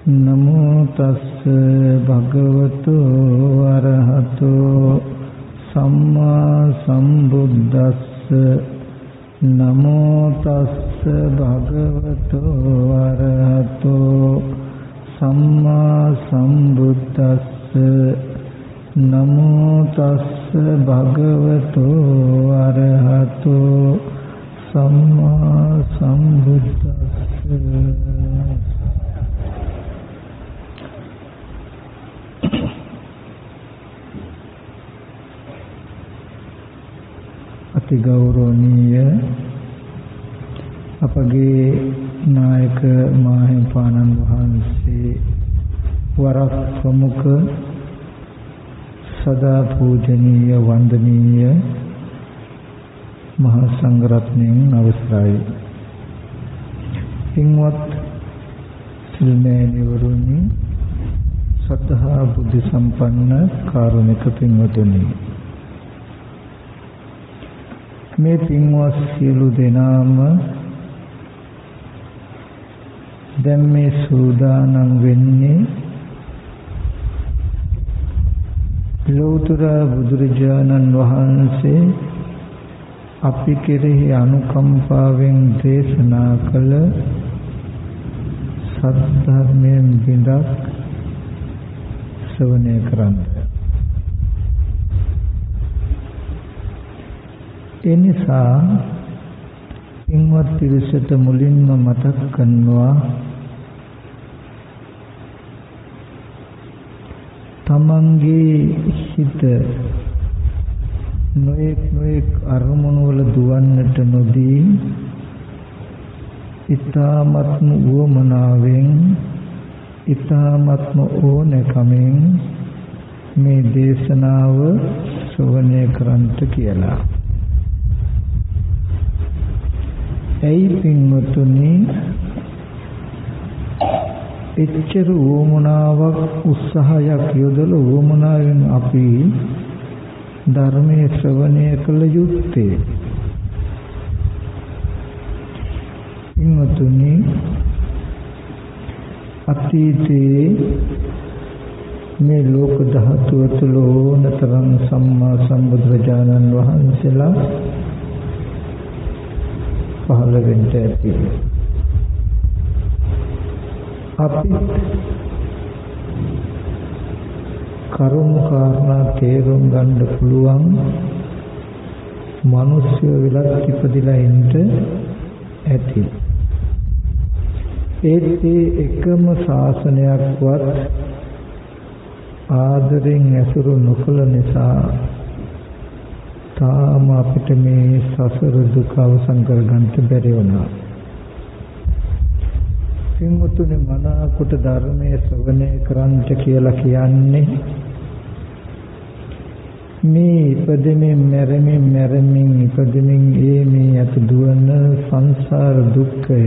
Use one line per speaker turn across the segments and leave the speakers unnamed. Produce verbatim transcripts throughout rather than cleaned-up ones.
නමෝ තස්ස භගවතු අරහතෝ සම්මා සම්බුද්දස්ස නමෝ තස්ස භගවතු අරහතෝ සම්මා සම්බුද්දස්ස නමෝ තස්ස භගවතු අරහතෝ සම්මා සම්බුද්දස්ස. අති ගෞරවනීය අපගේ නායක මාහිමිපාණන් වහන්සේ වරක් ප්‍රමුඛ සදා පූජනීය වන්දනීය මහා සංඝරත්නයන් අවසරයි. පින්වත් සිල්මෑණිවරුනි, සද්ධා බුද්ධ සම්පන්න කාරුණික පින්වතුනි, මේ පින්වත් සියලු දෙනාම දැන් මේ සූදානම් වෙන්නේ ලෞතර බුදුරජාණන් වහන්සේ අපි කෙරෙහි අනුකම්පාවෙන් දේශනා කළ සත්‍යයෙන් බිඳක් ශ්‍රවණය කරන්න. එනිසා පින්වත් පිරිසට මුලින්ම මතක් කරනවා තමන්ගේ හිත නොඑක් නොඑක් අරමුණු වල දුවන්නට නොදී ඊ타ත්ම වූමනාවෙන් ඊ타ත්ම ඕනකමින් මේ දේශනාව ශ්‍රවණය කරන්ට කියලා. ඇයි පින්වතුනි එච්චර වූමනාවක් උත්සාහයක් යොදලා වූමනාවෙන් අපි ධර්මයේ ශ්‍රවණය කළ යුත්තේ? පින්වතුනි, අතීතයේ මේ ලෝක ධාතුව තුළ ඕනතරම් සම්මා සම්බුදුරජාණන් වහන්සේලා පහළ වෙන්න ඇති. අපි කරුණු කාරණා තේරුම් ගන්න පුළුවන් මිනිස්සු විලක් ඉපදිලා ඉන්න ඇති. ඒත් ඒ එකම ශාසනයක්වත් ආදරෙන් ඇසුරු නොකළ නිසා තාම අපිට මේ සසර දුක අවසන් කරගන්න බැරි වුණා. පින්වතුනි, මනාකොට ධර්මයේ ශ්‍රවණය කරන්ට කියලා කියන්නේ මේ ඉපදෙමින් මැරෙමින් මැරෙමින් ඉපදෙමින් ඒ මේ අත දුවන සංසාර දුක්ඛය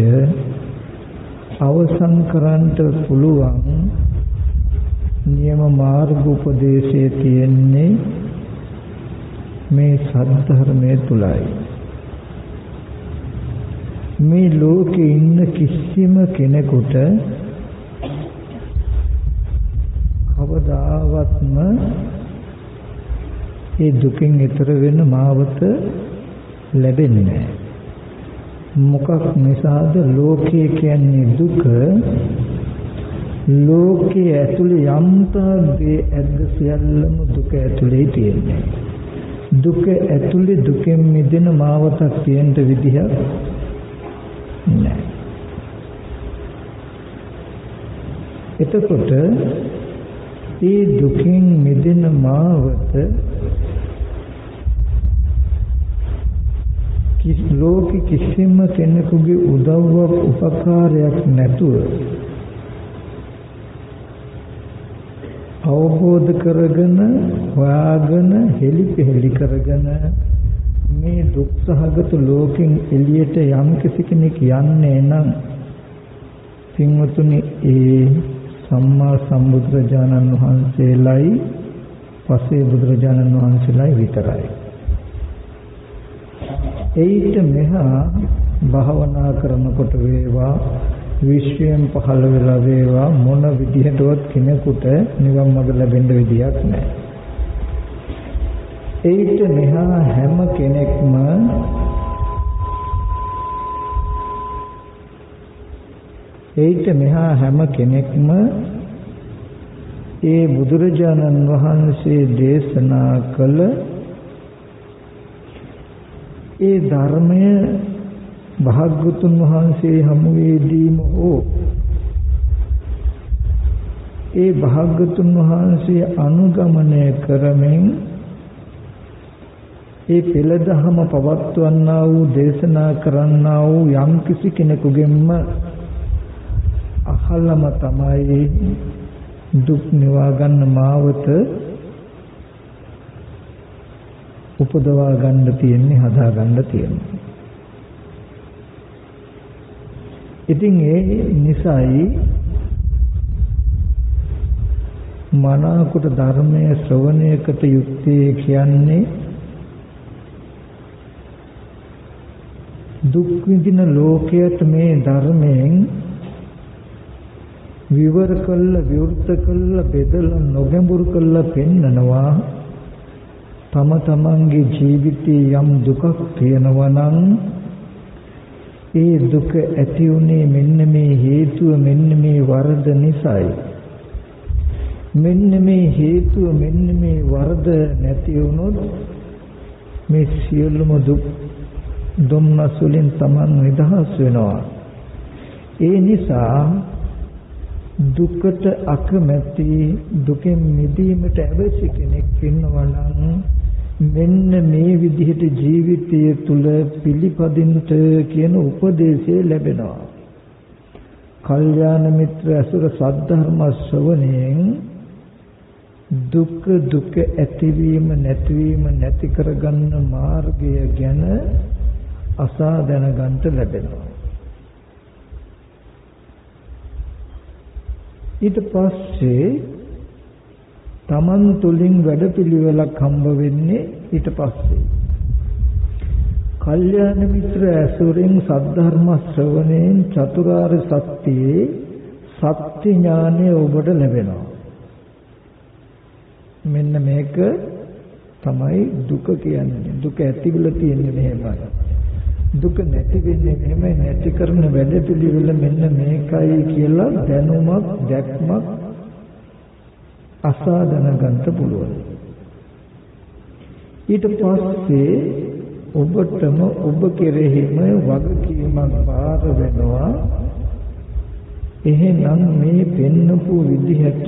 අවසන් කරන්ට පුළුවන් නියම මාර්ග උපදේශයේ තියෙන්නේ මේ සද්ධර්මයේ තුලයි. මේ ලෝකේ ඉන්න කිසිම කෙනෙකුට කවදාවත්ම ඒ දුකින් ඈතර වෙන මාවත ලැබෙන්නේ නැහැ. මොකක් නිසාද? ලෝකයේ කියන්නේ දුක. ලෝකයේ ඇතුලේ යම්තාගේ ඇද්ද සියල්ලම දුක ඇතුලේ තියෙන්නේ. දුක ඇතුලේ දුකෙන් මිදෙන මාවතක් තියෙන්න විදිහක් නැහැ. එතකොට මේ දුකින් මිදෙන මාවත කිසි ලෝක කිසිම කෙනෙකුගේ උදව්වක් උපකාරයක් නැතුව අවබෝධ කරගෙන හොයාගෙන හෙලිපෙහෙලි කරගෙන මේ දුක් සහගත ලෝකෙන් එළියට යම් කිසි කෙනෙක් යන්නේ නම් පින්වතුනි, ඒ සම්මා සම්බුදුරජාණන් වහන්සේලයි පසේ බුදුරජාණන් වහන්සේලයි විතරයි. ඒිට මෙහා භාවනා කරනකොට වේවා විශ්වයෙන් පහළ වෙලා වේවා මොන විදිහටවත් කෙනෙකුට නිවන් මඟ ලැබෙන්න විදියක් නැහැ. ඒිට මෙහා හැම කෙනෙක්ම ඒිට මෙහා හැම කෙනෙක්ම ඒ බුදුරජාණන් වහන්සේ දේශනා කළ ඒ ධර්මය භාග්‍යවතුන් වහන්සේ හමුවේදීම හෝ ඒ භාග්‍යවතුන් වහන්සේ අනුගමනය කරමින් ඒ පෙළදහම පවත්වන්නා වූ දේශනා කරන්නා වූ යම් කිසි කෙනෙකුගෙන්ම අහලම තමයි දුක් නිවා ගන්න මාවත උපදවා ගන්න තියෙන්නේ, හදා ගන්න තියෙන්නේ. ඉතින් ඒ නිසායි මනාකොට ධර්මයේ ශ්‍රවණයකට යුක්තේ කියන්නේ දුක් විඳින ලෝකයට මේ ධර්මයෙන් විවර කළ විවෘත කළ බෙදලා නොගැඹුරු කළ පෙන්නනවා. තම තමන්ගේ ජීවිතයේ යම් දුකක් තියෙනවා නම් ඒ දුක ඇති උනේ මෙන්න මේ හේතුව මෙන්න මේ වරද නිසායි. මෙන්න මේ හේතුව මෙන්න මේ වරද නැති වුණොත් මේ සියලුම දුක් දුම්නස් වලින් තමන් නිදහස් වෙනවා. ඒ නිසා දුකට අකමැති දුකෙන් මිදීමට අවශ්‍ය කෙනෙක් ඉන්නවා නම් මෙන්න මේ විදිහට ජීවිතය තුල පිළිපදින්නට කියන උපදේශය ලැබෙනවා. කල්යාණ මිත්‍ර අසුර සද්ධර්ම ශ්‍රවණයෙන් දුක් දුක ඇතිවීම නැතිවීම නැති කරගන්න මාර්ගය ගැන අසා දැනගන්න ලැබෙනවා. ඊට පස්සේ තමන් තුළින් වැඩපිළිවෙලක් හම්බ වෙන්නේ ඊට පස්සේ. කල්යාණ මිත්‍ර ඇසුරෙන් සද්ධර්ම ශ්‍රවණයෙන් චතුරාර්ය සත්‍යයේ සත්‍ය ඥානය ඔබට ලැබෙනවා. මෙන්න මේක තමයි දුක කියන්නේ. දුක ඇතිවලා තියෙන්නේ මෙහෙමයි. දුක නැති වෙන්නේ මෙහෙමයි. නැති කරන වැඩපිළිවෙල මෙන්න මේකයි කියලා දැනුමක් දැක්මක් අසා දැනගන්න පුළුවන්. ඊට පස්සේ ඔබටම ඔබ කෙරෙහිම වගකීමක් බාර වෙනවා. එහෙනම් මේ පෙන්නපු විදිහට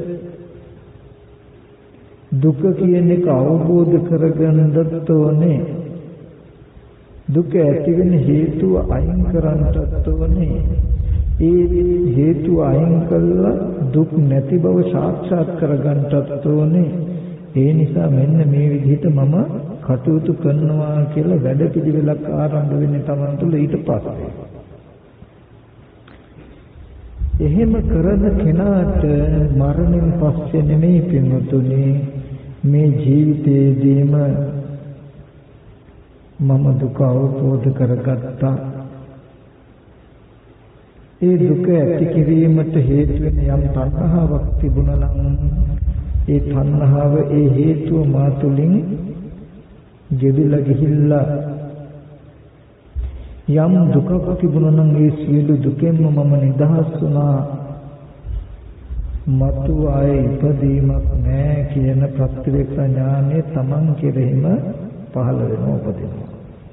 දුක කියන එක අවබෝධ කරගන්නත් ඕනේ. දුක ඇති වෙන හේතුව අයින් කරන්නත් ඕනේ. ඒ හේතුව අයින් කළා දුක් නැති බව සාක්ෂාත් කරගන්නත් ඕනේ. ඒ නිසා මෙන්න මේ විදිහට මම කටයුතු කරනවා කියලා වැඩපිළිවෙලක් ආරම්භ වෙන්නේ Taman තුල ඊට පස්සේ. එහෙම කරන කෙනාට මරණයෙන් පස්සේ නෙමෙයි පින්වතුනි මේ ජීවිතයේදීම මම දුක අවබෝධ කරගත්තා. ඒ දුක ඇති කිරීමට හේතු වෙන යම් තණ්හාවක් තිබුණා නම් ඒ තණ්හාව ඒ හේතුව මා තුළින් ගෙවිලා ගිහිල්ලා යම් දුකක් තිබුණා නම් ඒ සියලු දුකෙන්ම මම නිදහස් වුණා. මතු ආයේ ඉපදීමක් නැහැ කියන ප්‍රත්‍යක්ෂ ඥානය Taman කෙරෙහිම පහළ වෙනවා උපදිනවා.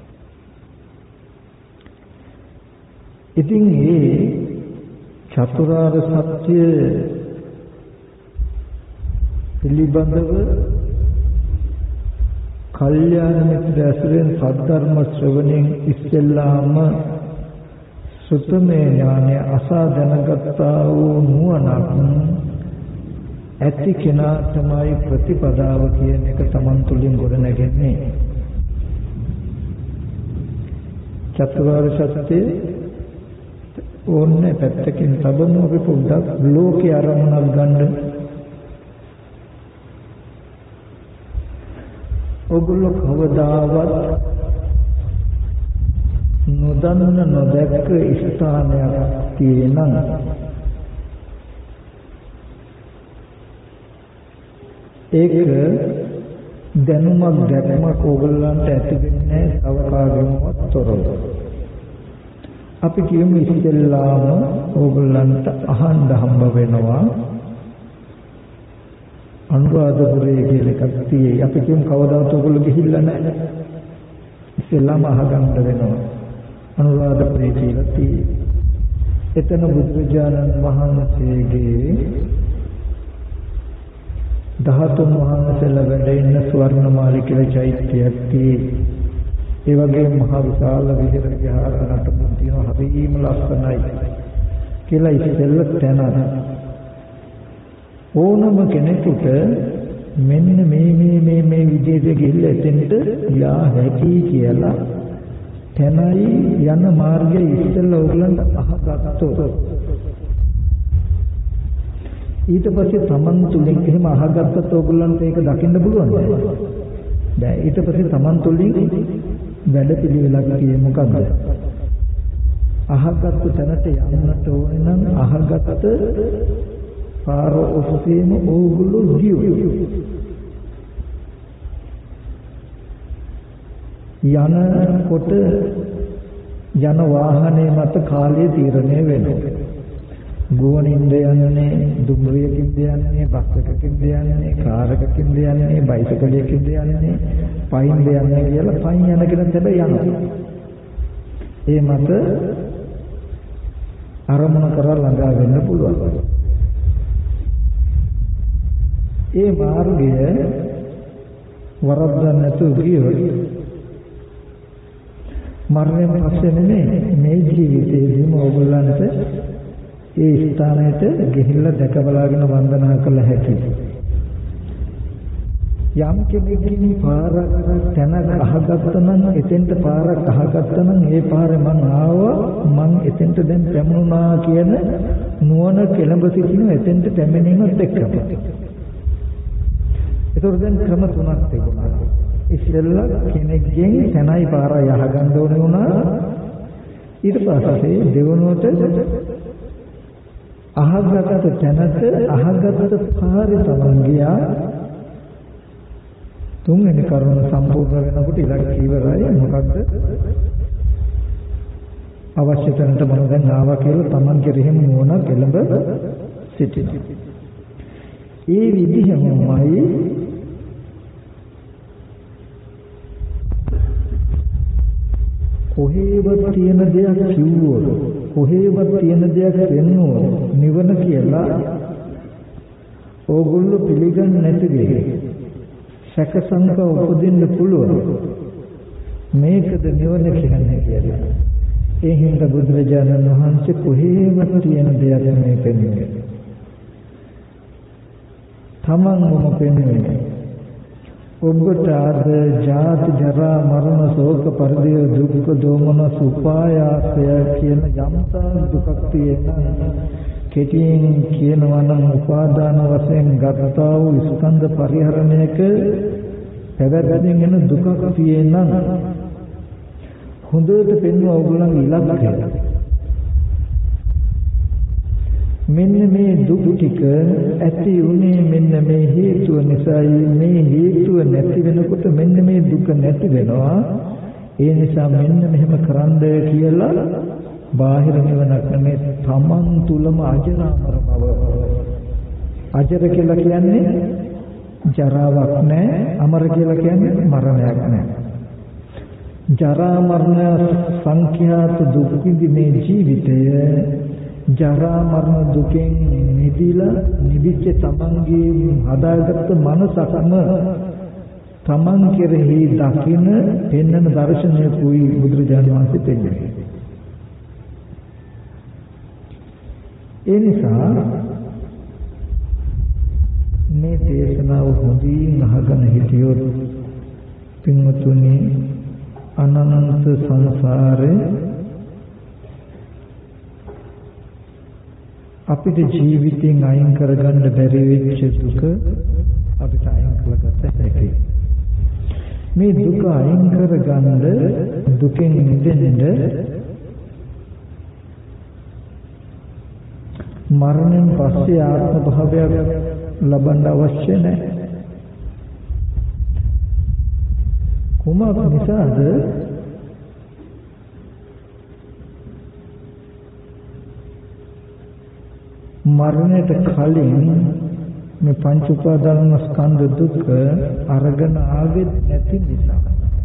ඉතින් මේ චතුරාර්ය සත්‍ය පිළිබඳව කල්යාණ මිත්‍ර ඇසුරෙන් සද්ධර්ම ශ්‍රවණයෙන් ඉස්සෙල්ලාම සුතමේ ඥානය අසා දැනගත්තා වූ නුවණක් ඇති කෙනා තමයි ප්‍රතිපදාව කියන එක Taman තුලින් ගොඩ නැගෙන්නේ. චතුරාර්ය සත්‍ය ඕන්නේ පැත්තකින් තබන අපි පොඩ්ඩක් ලෝකේ අරමුණක් ගන්න. ඔගොල්ලෝ කවදාවත් නොදන්න නොදැක්ක ස්ථානයක් තියෙනම් ඒක දැනුමක් දැක්මක් ඕගොල්ලන්ට ඇති වෙන්නේ තව කාගෙන්වත් තොරව. අපි කියමු ඉස්සෙල්ලාම ඕගොල්ලන්ට අහන්න හම්බ වෙනවා අනුරාධපුරයේ කියලා එකක් තියෙයි. අපි කියමු කවදාවත් ඕගොල්ලෝ ගිහිල්ලා නැහැ. ඉස්සෙල්ලාම අහගන්න වෙනවා අනුරාධපුරයේ කියලා තියෙයි. එතන බුදුරජාණන් වහන්සේගේ දහතුන් වහන්සේලා වැඩ ඉන්න ස්වර්ණමාලි කියලා චෛත්‍යයක් තියෙයි. ඒ වගේම මහා විශාල විහෙර විහාර නටබුන් තියෙනවා. හරිම ලස්සනයි කියලා ඉස්සෙල්ල තැනක්. ඕනම කෙනෙකුට මෙන්න මේ මේ මේ මේ විදිහට ගිහිල්ලා එතෙන්ට යා හැකි කියලා තැනයි යන මාර්ගය ඉස්සෙල්ලා ඕගලන්ට අහගත්තොත් ඊට පස්සේ තමන් තුලින් එහෙම අහගත්තත් ඕගලන්ට ඒක දකින්න පුළුවන් නේද? දැන් ඊට පස්සේ තමන් තුලින් වැඩ පිළිවෙලක් කියේ මොකක්ද? අහගත්ත තැනට යන්නට ඕනේ නම් අහගත්ත පාර ඔස්සේම ඕගොල්ලෝ ගියෝ. යනකොට යන වාහනේ මත කාලය තීරණය වෙනවා. ගුවනින්ද යන්නේ, දුම්රියකින්ද යන්නේ, බස් එකකින්ද යන්නේ, කාර් එකකින්ද යන්නේ, බයිසිකලයකින්ද යන්නේ, පයින්ද යන්නේ කියලා පයින් යන කෙනෙක් හැබැයි යනවා. ඒ මත අරමුණ කරලා ළඟා වෙන්න පුළුවන්. ඒ මාර්ගය වරද්දන්න නැතුව ගියොත් මරණයෙන් පස්සේ නෙමෙයි මේ ජීවිතේදීම ඕගොල්ලන්ට ඒ ස්ථානයට ගිහිල්ලා දැක බලාගෙන වන්දනා කළ හැකියි. යම් කෙනෙක්ගෙන් පාරක් තැනක් අහගත්තා නම් එතෙන්ට පාරක් අහගත්තා නම් ඒ පාරේ මං ආවා මං එතෙන්ට දැන් පැමුණා කියන නුවණ කෙලඹ සිටින එතෙන්ට පැමිණීමත් එක්කම. ඒතකොට දැන් ක්‍රම තුනක් තිබුණා. ඉස්සෙල්ලා කෙනෙක්ගෙන් තැනයි පාරයි අහගන්න ඕනේ වුණා. ඊට පස්සේ දෙවනුවට අහගත්ත තැනට අහගත්ත පාරේ තමන් ගියා. තුන්වෙනි කරුණ සම්පූර්ණ වෙනකොට ඉලක්ක ඉවරයි. මොකක්ද? අවශ්‍ය තැනට මම දැන් ආවා කියලා තමන් කෙරෙහිම නුවණ කෙලඹ සිටිනවා. ඒ විදිහමයි කොහේවත් තියෙන දෙයක් කිව්වොත් කොහේවත් තියෙන දෙයක් වෙන්නෝ නිවන කියලා ඕගොල්ලෝ පිළිගන්නේ නැති දෙයක්. සැක සංක උපදින්න පුළුවන්. මේකද නිවන කියන්නේ කියලා. ඒ හින්දා බුදුරජාණන් වහන්සේ කොහේවත් තියෙන දෙයක් මේ පෙන්වන්නේ. තමන්වම පෙන්වන්නේ. ඔබට අද ජාති ජරා මරණ ශෝක පරිදේ දුක්ඛ දෝමන සුපායාසය කියන යම්තා දුකක් තියෙනවා. කෙටියෙන් කියනවා නම් උපාදාන වශයෙන් ගත්තා වූ ස්කන්ධ පරිහරණයක පැවැත්මෙන් එන දුකක් තියෙනනම් හොඳට පෙන්වන ඕගොල්ලන්ගේ ඉලක්කය. මෙන්න මේ දුක ටික ඇති උනේ මෙන්න මේ හේතුව නිසායි. මේ හේතුව නැති වෙනකොට මෙන්න මේ දුක නැති වෙනවා. ඒ නිසා මෙන්න මෙහෙම කරන්න කියලා බාහිර නිවනක් නෙමෙයි තමන් තුලම අජරාමර බව. අජර කියලා කියන්නේ ජරාවක් නැහැ, අමර කියලා කියන්නේ මරණයක් නැහැ. ජරා මරණ සංඛ්‍යාත දුක් විඳිනේ ජීවිතය ජරා මරණ දුකෙන් නිදිලා නිදිච්ච තමන්ගේ හදාගත්ත මනසක්ම තමන් කෙරෙහි දකින පෙන්වන දර්ශනයකුයි බුදුරජාණන් වහන්සේ දෙන්නේ. ඒ නිසා මේ දේශනාව හොඳින් අහගෙන හිටියොත් පින්වතුනි අනන්ත සංසාරේ අපිට ජීවිතෙන් අයින් කරගන්න බැරි වෙච්ච දුක අපිට අයින් කරගත හැකියි. මේ දුක අයින් කරගන්න දුකෙන් මිදෙන්න මරණයෙන් පස්සේ ආත්ම භාවයක් ලබන්න අවශ්‍ය නැහැ. කුමක් නිසාද? මරණයට කලින් මේ පංච උපාදාන ස්කන්ධ දුක අරගෙන ආවෙත් නැති නිසා.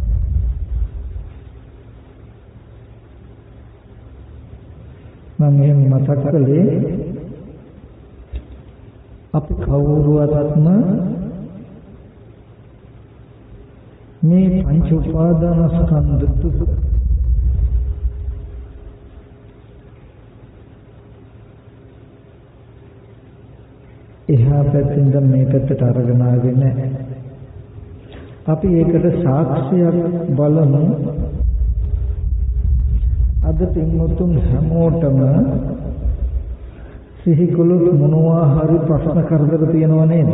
මම එහෙම මතක් කළේ අපි කවුරුවත්ම මේ පංච උපාදාන ස්කන්ධ දුක එහා පැත්තෙන් මේ පැත්තට අරගෙන ආවේ නැහැ. අපි ඒකට සාක්ෂියක් බලමු. අද තින්මුතුන් හැමෝටම සිහි කළොත් මොනවා හරි ප්‍රශ්න කරදර තියෙනව නේද?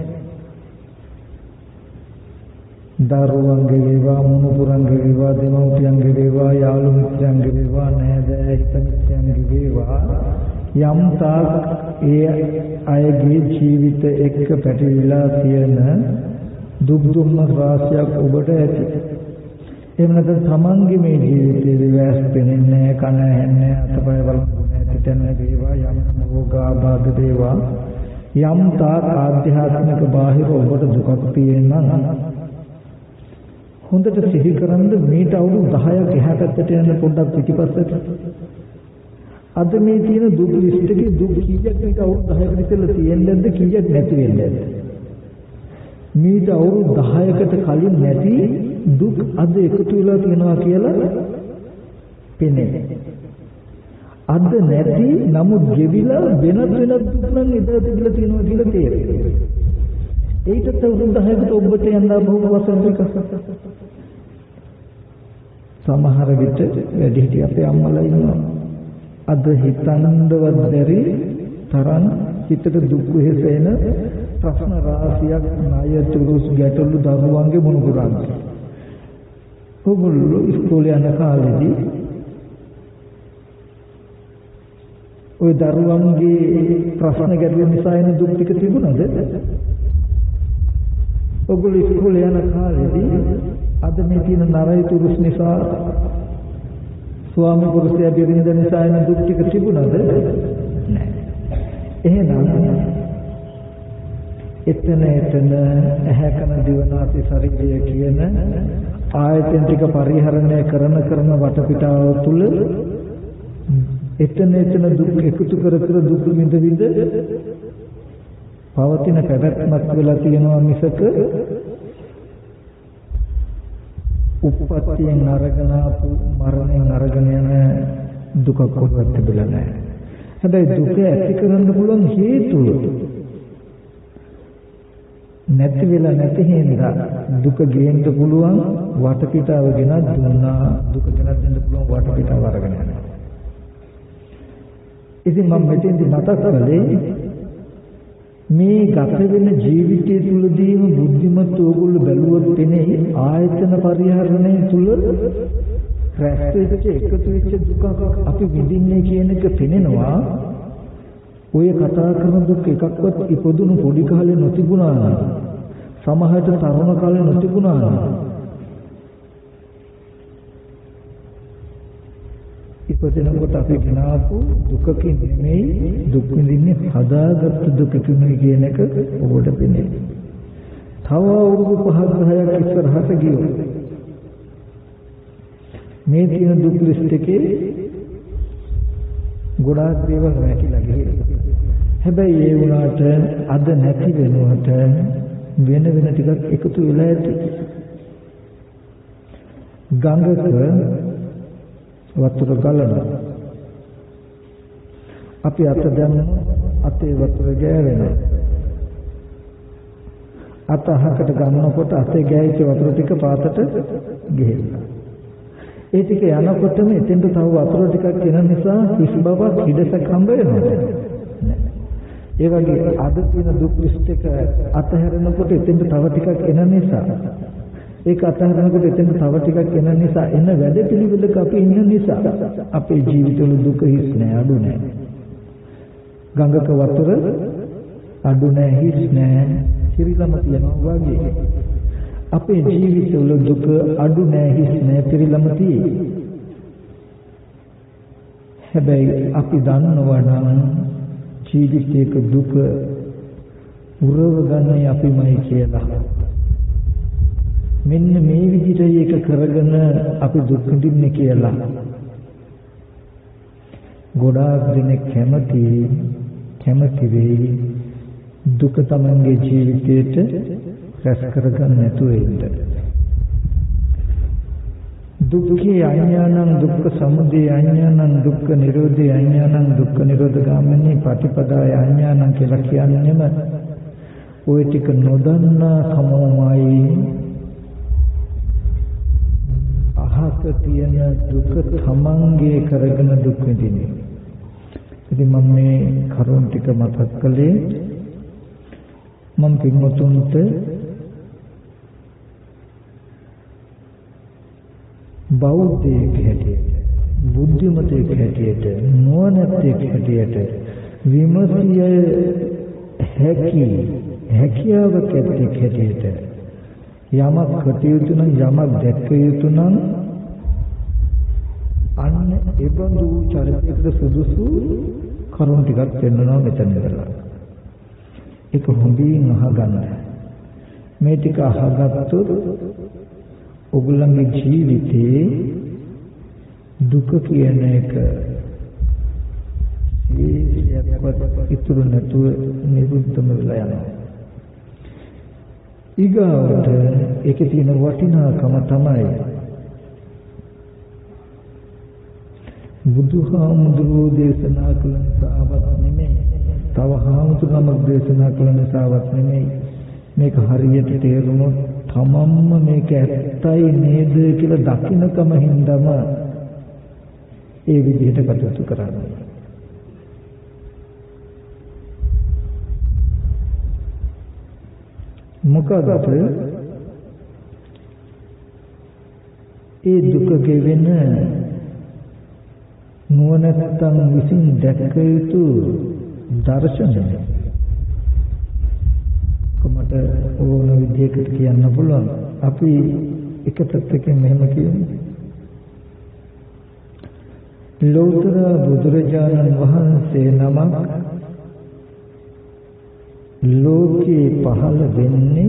දරුවන්ගේ වේවා, මුණුපුරන්ගේ වේවා, දෙමව්පියන්ගේ වේවා, යාළු මිත්‍රයන්ගේ වේවා, නෑදෑ හිත මිත්‍රයන්ගේ වේවා, යම් තාක් ඒ අයගේ ජීවිත එක්ක පැටලිලා තියෙන දුක් දුම්නස් රාශියක් ඔබට ඇති. එහෙම නැත්නම් තමන්ගේ මේ ජීවිතේ වැස් පෙනෙන්නේ කන ඇහෙන්නේ අතපය වලුනේ පිටන වේවා යම් රෝගාබාධ වේවා යම් තාක් ආධ්‍යාත්මික බාහිර ඔබට දුකක් තියෙනනම් හොඳට සිහි කරන්ද මේට අවුරුදු දහයක් එහා පැත්තට යන පොඩ්ඩක් පිටිපස්සට අද මේ තියෙන දුක් ලිස්ට් එකේ දුක් කීයක් මේක අවුරුදු දහයකට ඉස්සෙල්ලා තියෙන්නේද කීයක් නැති වෙන්නේද? මේක අවුරුදු දහයකට කලින් නැති දුක් අද එකතු වෙලා තියෙනවා කියලා පෙනේ. අද නැති නමුත් ගෙවිලා වෙනත් වෙනත් දුක් නම් එදා තිබිලා තියෙනවා කියලා තේරෙනවා. ඒකට අවුරුදු දහයකට ඔබට යන්න බොහොම වසන්තික. සමහර විට වැඩි හිටි අපේ අම්මලා ඉන්නවා. අද හිතන්නවත් බැරි තරම් හිතට දුක් වෙහෙසෙන ප්‍රශ්න රාශියක් ණය තුරුස් ගැටලු දරුවන්ගේ මුණුපුරන්නේ. ඔගොල්ලෝ ඉස්කෝලේ යන කාලේදී ওই දරුවන්ගේ ප්‍රශ්න ගැටලු නිසා එන දුක් ටික තිබුණාද? ඔගොල්ලෝ ඉස්කෝලේ යන කාලේදී අද මේ තියෙන ණය තුරුස් නිසා ස්වාමි පුරුෂයා බිරිඳ නිසා එන දුක් ටික තිබුණාද? නැහැ. එහෙනම් එතන එතන ඇහැකන දිවනාසි ශරීරය කියන ආයතන ටික පරිහරණය කරන කරන වටපිටාව තුල එතන එතන දුක් එකතු කර කර දුක් විඳ විඳ පවතින පැවැත්මක් වෙලා තියෙනවා මිසක උප්පත්තියෙන් අරගෙන ආපු මරණයෙන් අරගෙන යන දුකක් කොහොමද තිබුණා නැහැ. හැබැයි දුක ඇති කරන්න පුළුවන් හේතුව නැති වෙලා නැති හින්දා දුක ගේන්න පුළුවන් වටපිටාව ගෙනත් දුන්නා. දුක ගෙනත් දෙන්න පුළුවන් වටපිටාව අරගෙන යනවා. ඉතින් මම මෙතෙන්දි මතක් කළේ මේ ගත වෙන ජීවිතය තුළදීම බුද්ධිමත් ඕගොල්ලෝ බැලුවොත් තේනේ ආයතන පරිහරණය තුළ රැස් වෙච්ච එකතු වෙච්ච දුක අපි විඳින්නේ කියන එක පෙනෙනවා. ඔය කතා කරන දුක් එකක්වත් ඉපදුණු පොඩි කාලේ නොතිබුණා නම් සමහරට තරුණ කාලේ නොතිබුණා නම් ඉපදෙනකොට අපි ගినాපු දුකකින් නෙමෙයි දුක් විඳින්නේ හදාගත්තු දුකකින් කියන එක ඔබට පෙනේ. තව අවුරුදු පහක් දහයක් ඉස්සරහට ගියොත් මේ තියෙන දුක් ලිස්ට් එකේ ගොඩාක් දේවල් වැටිලා ගිහිල්ලා. හැබැයි ඒ වුණාට අද නැති වෙනවට වෙන වෙන ටිකක් එකතු වෙලා ඇති. ගඟක වතුර ගලනවා. අපි අත දැම්මොත් අතේ වතුර ගෑවෙනවා. අත අහකට ගන්නකොට අතේ ගෑවිච්ච වතුර ටික පාතට ගිහිල්ලා. ඒ ටික යනකොටම එතෙන්ට තව වතුර ටිකක් එන නිසා හිස් බවක් ඉඩසක් හම්බ වෙනවා. ඒ වගේ අද තියෙන දුක් ලිස්ට් එක අතහැරෙනකොට එතෙන්ට තව ටිකක් එන නිසා ඒක අතහරිනකොට එතන තව ටිකක් එන නිසා එන වැඩ පිළිවෙලක අපි ඉන්න නිසා අපේ ජීවිතවල දුක හිස් නෑ අඩු නෑ. ගඟක වතුර අඩු නෑ හිස් නෑ පිරිලම තියෙනවා වගේ. අපේ ජීවිතවල දුක අඩු නෑ හිස් නෑ පිරිලම තියෙයි. හැබැයි අපි දන්නවා නම් ජීවිතයක දුක උරවගන්නේ අපිමයි කියලා. මෙන්න මේ විදිහට ඒක කරගෙන අපි දුක් විඳින්නේ කියලා. ගොඩාක් දෙනෙක් කැමති කැමති වෙයි දුක තමන්ගේ ජීවිතයට රැස් කරගන්න නැතුව ඉන්න. දුක්ඛේ අඥානං දුක්ඛ සමුදය අඥානං දුක්ඛ නිරෝධේ අඥානං දුක්ඛ නිරෝධ ගාමිනී පටිපදාය අඥානං කියලා කියන්නේම ওই ටික නොදන්නා කමමයි අහක තියෙන දුක තමන්ගේ කරගෙන දුක් විඳින්නේ. ඉතින් මම මේ කරුණ ටික මතක් කළේ මම පින්වතුන්ට බෞද්ධයෙක් හැටියට බුද්ධිමතෙක් හැටියට නුවණැත්තෙක් හැටියට විමසිය හැකි හැකියාවක් ඇත්තෙක් හැටියට යමක් කටයුතු නම් යමක් දැක්ක යුතු නම් අන්න ඒබඳු චරිතයකට සුදුසු කරුණු ටිකක් පෙන්වනවා මෙතන ඉඳලා. ඒක හොඳින් අහගන්න. මේ ටික අහගත්තොත් ඔගොල්ලන්ගේ ජීවිතේ දුක කියන එක ඒකවත් ඉතුරු නැතුව නිරුද්ධම වෙලා යනවා. ඊගාවට ඒකේ තියෙන වටිනාකම තමයි බුදුහාමුදුරුවෝ දේශනා කළ නිසාවත් නෙමෙයි, තව හාමුදුරුවෝ දේශනා කළ නිසාවත් නෙමෙයි. මේක හරියට තේරුනොත් තමන්ම මේක ඇත්තයි නේද කියලා දකින්නකම හින්දාම ඒ විදිහට කටයුතු කරන්නේ. මොකද ඒ දුක ගෙවෙන නුවණැත්තන් විසින් දැක යුතු දර්ශනය කොමට ඕන විදිහකට කියන්න පුළුවන්. අපි එක පැත්තකින් මෙහෙම කියන්නේ ලෝතර බුදුරජාණන් වහන්සේ නමක් ලෝකේ පහළ වෙන්නේ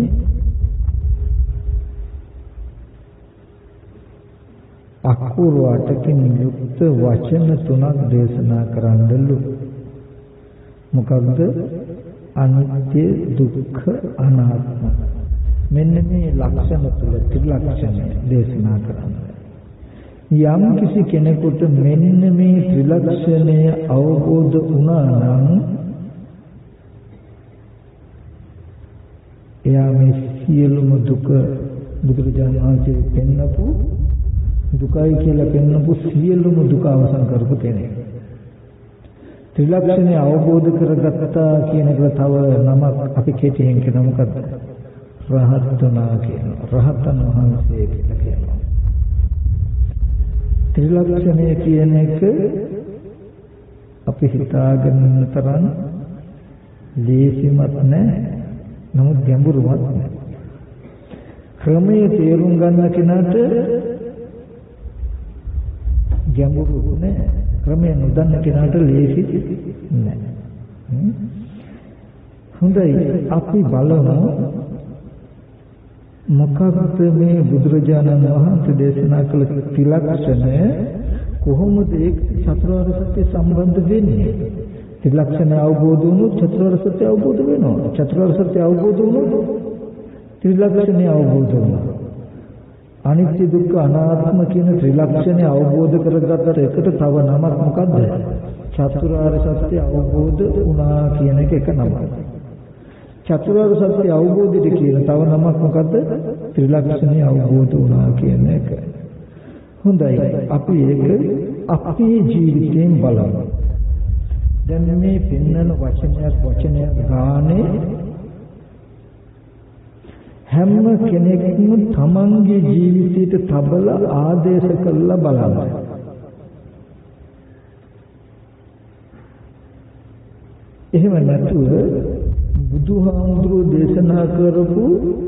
අකුරු අටකින් යුක්ත වචන තුනක් දේශනා කරන්නලු. මොකද්ද? අනිත්‍ය, දුක්ඛ, අනාත්ම. මෙන්න මේ ලක්ෂණ තුල ත්‍රිලක්ෂණය දේශනා කරන්නේ. යම් කිසි කෙනෙකුට මෙන්න මේ ත්‍රිලක්ෂණය අවබෝධ වුණා නම් එයා මේ සියලුම දුක බුදුරජාණන් වහන්සේ පෙන්නපු දුකයි කියලා පෙන්නපු සියලුම දුක අවසන් කරපු කෙනෙක්. ත්‍රිලක්ෂණය අවබෝධ කරගත්තා කියන එක තව නමක් අපි කෙටියෙන් කියන මොකද්ද? රහත්තුනා කියනවා. රහතන් වහන්සේ කියලා කියනවා. ත්‍රිලක්ෂණය කියන එක අපි හිතාගෙන ඉන්න තරම් ලේසිමත් නැහැ. නමුත් ගැඹුරුවත් නැහැ. ක්‍රමයේ තේරුම් ගන්න කෙනාට ගැඹුරු නැහැ. ක්‍රමය නොදන්න කෙනාට ලේසි නැහැ. හොඳයි, අපි බලමු මොකක්ද මේ බුදුරජාණන් වහන්සේ දේශනා කළ ත්‍රිලක්ෂණය කොහොමද ඒ චතුරාර්ය සත්‍ය සම්බන්ධ වෙන්නේ? ත්‍රිලක්ෂණ අවබෝධ වුණොත් චතුරාර්ය සත්‍ය අවබෝධ වෙනවා. චතුරාර්ය සත්‍ය අවබෝධ වුණොත් ත්‍රිලක්ෂණය අවබෝධ වෙනවා. අනිත්‍ය, දුක්ඛ, අනාත්ම කියන ත්‍රිලක්ෂණය අවබෝධ කරගත්තට එකට තව නමක් මොකද්ද? චතුරාර්ය සත්‍ය අවබෝධ වුණා කියන එක එක නමක්. චතුරාර්ය සත්‍ය අවබෝධයට කියන තව නමක් මොකද්ද? ත්‍රිලක්ෂණය අවබෝධ වුණා කියන එක. හොඳයි, අපි ඒක අපේ ජීවිතයෙන් බලමු. දැන් මේ පෙන්වන වචනයක් වචනයක් ගානේ හැම කෙනෙක්ම තමන්ගේ ජීවිතයට තබල ආදේශ කළා බලන්න. එහෙම නැතුව බුදුහාමුදුරුවෝ දේශනා කරපු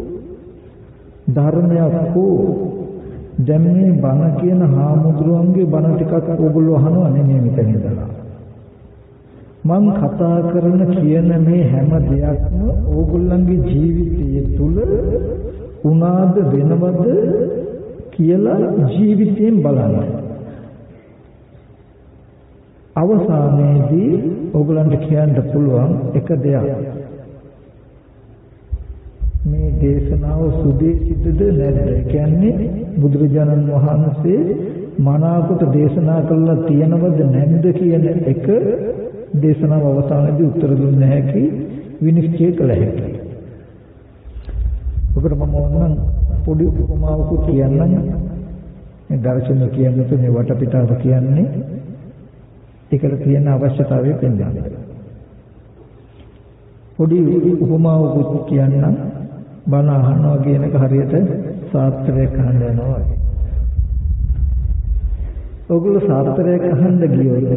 ධර්මයක් හෝ දැන් මේ බණ කියන හාමුදුරුවන්ගේ බණ ටිකක් ඕගොල්ලෝ අහනවා නෙමෙයි මෙතන ඉඳලා. මම කතා කරන කියන මේ හැම දෙයක්ම ඕගොල්ලන්ගේ ජීවිතය තුළ උනාද වෙනවද කියලා ජීවිතයෙන් බලන්න. අවසානයේදී ඕගොල්ලන්ට කියන්න පුළුවන් එක දෙයක්. මේ දේශනාව සුදේශිතද නැද්ද? කියන්නේ බුදුරජාණන් වහන්සේ මනාවකට දේශනා කළා තියෙනවද නැද්ද කියන එක දේශනාව අවසානයේදී උත්තර දුන්න හැකි විනිශ්චය කළ හැකියි. ඔකට මම ඕනනම් පොඩි උපමාවකුත් කියන්නම්. මේ දර්ශන කියන්නේ මේ වටපිටාව කියන්නේ ඒකට තියෙන අවශ්‍යතාවය පෙන්වන්න. පොඩි උපමාවකුත් කියන්නම්. බණ අහනවා කියන එක හරියට සාත්‍රයක් අහන්න යනවා වගේ. ඔගොල්ලෝ සාත්‍රයක් අහන්න ගියොත්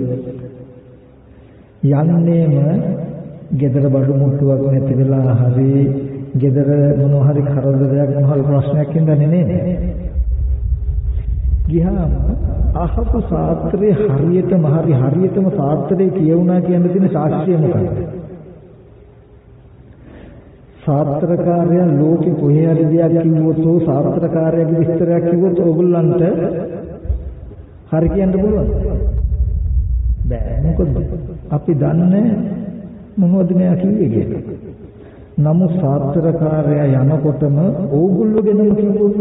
යන්නේම gedara බඩු මුට්ටුවක් නැති වෙලා හරි gedara මොනවා හරි කරදරයක් මොහොල් ප්‍රශ්නයක් ඉඳන්නේ නේද? ගියාම අහපු සාත්‍රේ හරියටම හරි හරියටම සාත්‍රේ කියවුණා කියන දින සාක්ෂිය මොකක්ද? සාත්‍රකාරයා ලෝකෙ කොහේ හරි දෙයක් කිව්වොත් ඕ සාත්‍රකාරයාගේ විස්තරයක් කිව්වොත් ඕගොල්ලන්ට හරි කියන්න පුළුවන්. බෑ. මොකද අපි දන්නේ මොනවද මෙයා කිව්වේ කියලා. නමුත් සාත්‍රකාරයා යනකොටම ඕගොල්ලෝ ගැනම කිව්වොත්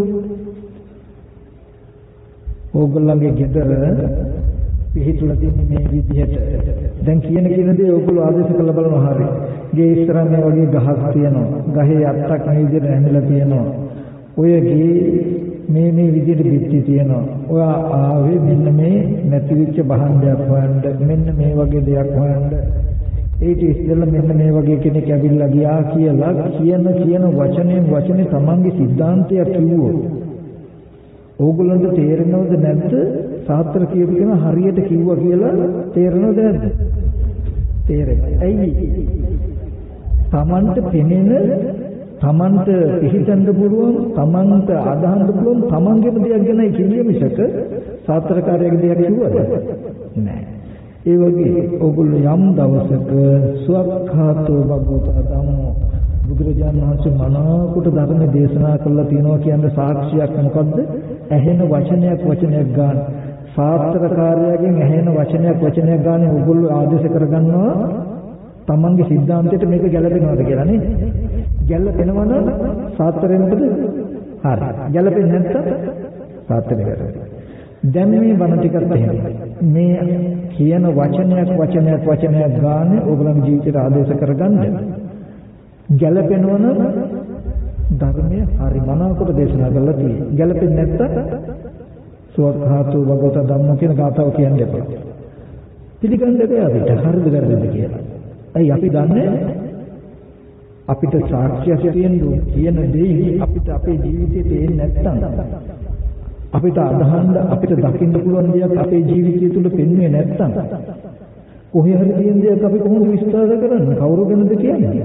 ඕගොල්ලන්ගේ ගෙදර පිහිටුලා තියෙන මේ විදිහට දැන් කියන කියන දේ ඕගොල්ලෝ ආදේශ කළ බලනවා හරි. ගේ ඉස්සරහ මේ වගේ ගහක් තියෙනවා. ගහේ අත්තක් මේ විදිහට ඇඳලා තියෙනවා. ඔය ගේ මේ මේ විදිහට පිටි තියෙනවා. ඔය ආවේ මෙන්න මේ නැතිවෙච්ච භාණ්ඩයක් හොයන්න. මෙන්න මේ වගේ දෙයක් හොයන්න. ඒක ඉස්සෙල්ලා මෙන්න මේ වගේ කෙනෙක් ඇවිල්ලා ගියා කියලා කියන කියන වචනේ වචනේ තමන්ගේ સિદ્ધාන්තයක් කිව්වොත් ඕගොල්ලන්ට තේරෙනවද නැද්ද? සාත්‍ර කියපු කෙනා හරියට කිව්වා කියලා තේරෙනවද නැද්ද? තේරෙනවා. ඇයි? තමන්ට පෙනෙන තමන්ට පිළිගන්න පුළුවන් තමන්ට අදහන්න පුළුවන් තමන්ගේම දෙයක් ගැනයි කිව්වේ මිසක සාත්‍රකාරයාගේ දෙයක් කිව්වද? නෑ. ඒ වගේ ඕගොල්ලෝ යම් දවසක සුවක්ඛාතෝ භගවතා ධම්මෝ බුදුරජාණන් වහන්සේ මනාවකට ධර්ම දේශනා කළා තියෙනවා කියන්නේ සාක්ෂියක් මොකද්ද? ඇහෙන වචනයක් වචනයක් ගන්න. සාත්‍රකාරයාගෙන් ඇහෙන වචනයක් වචනයක් ගන්න ඕගොල්ලෝ ආදේශ කරගන්නවා තමන්ගේ સિદ્ધාන්තයට මේක ගැලපෙනවද කියලා නේ. ගැලපෙනවනම් සාත්‍රේ මොකද? හරි. ගැලපෙන්නේ නැත්නම් සාත්‍රේ වැරදි. දැන් මේ බණ ටිකත් එහෙම. මේ කියන වචනයක් වචනයක් වචනයක් ගන්න ඕගොල්ලන්ගේ ජීවිතයට ආදේශ කරගන්න. ගැලපෙනවනම් ධර්මයේ හරි මනාවකට දේශනා කරලා තියෙනවා. ගැලපෙන්නේ නැත්නම් සුවක්ඛාතෝ භගවතා ධම්මෝ කියන ගාථාව කියන්න එපා. පිළිගන්න බෑ අපිට හරිද වැරදිද කියලා. ඇයි අපි දන්නේ අපිට සාක්ෂියක් තියෙනවා කියන දේ අපිට අපේ ජීවිතේ තේින්නේ නැත්නම් අපිට අදහන්න අපිට දකින්න පුළුවන් දෙයක් අපේ ජීවිතය තුළ පෙන්වෙන්නේ නැත්නම් කොහේ හරි තියෙන දෙයක් අපි කොහොමද විශ්වාස කරන්නේ? කවුරු ගැනද කියන්නේ?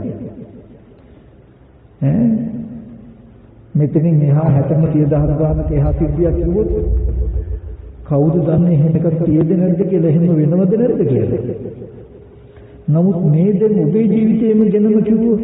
ඈ මෙතනින් එහා හැතැම්ම සිය දහස් ගානක එහා සිද්ධියක් කිව්වොත් කවුද දන්නේ එහෙම එකක් තියෙද නැද්ද කියලා, එහෙම වෙනවද නැද්ද කියලා. නමුත් මේ දැන් ඔබේ ජීවිතේම ගැනම කිව්වොත්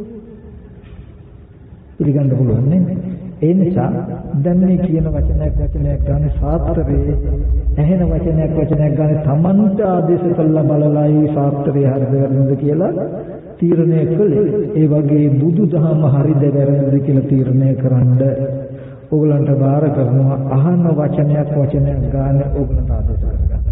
පිළිගන්න පුළුවන් නේ. ඒ නිසා දැන් මේ කියන වචනයක් වචනයක් ගන්න සාත්‍රයේ ඇහෙන වචනයක් වචනයක් ගන්න තමන්ට ආදේශ කළා බලලායි සාත්‍රයේ හරිද වැරදිද කියලා තීරණය කළේ. ඒ වගේ බුදුදහම හරිද වැරදිද කියලා තීරණය කරන්න ඕගලන්ට බාර කරනවා. අහන වචනයක් වචනයක් ගන්න ඕගලන්ට ආදේශ කරගන්න.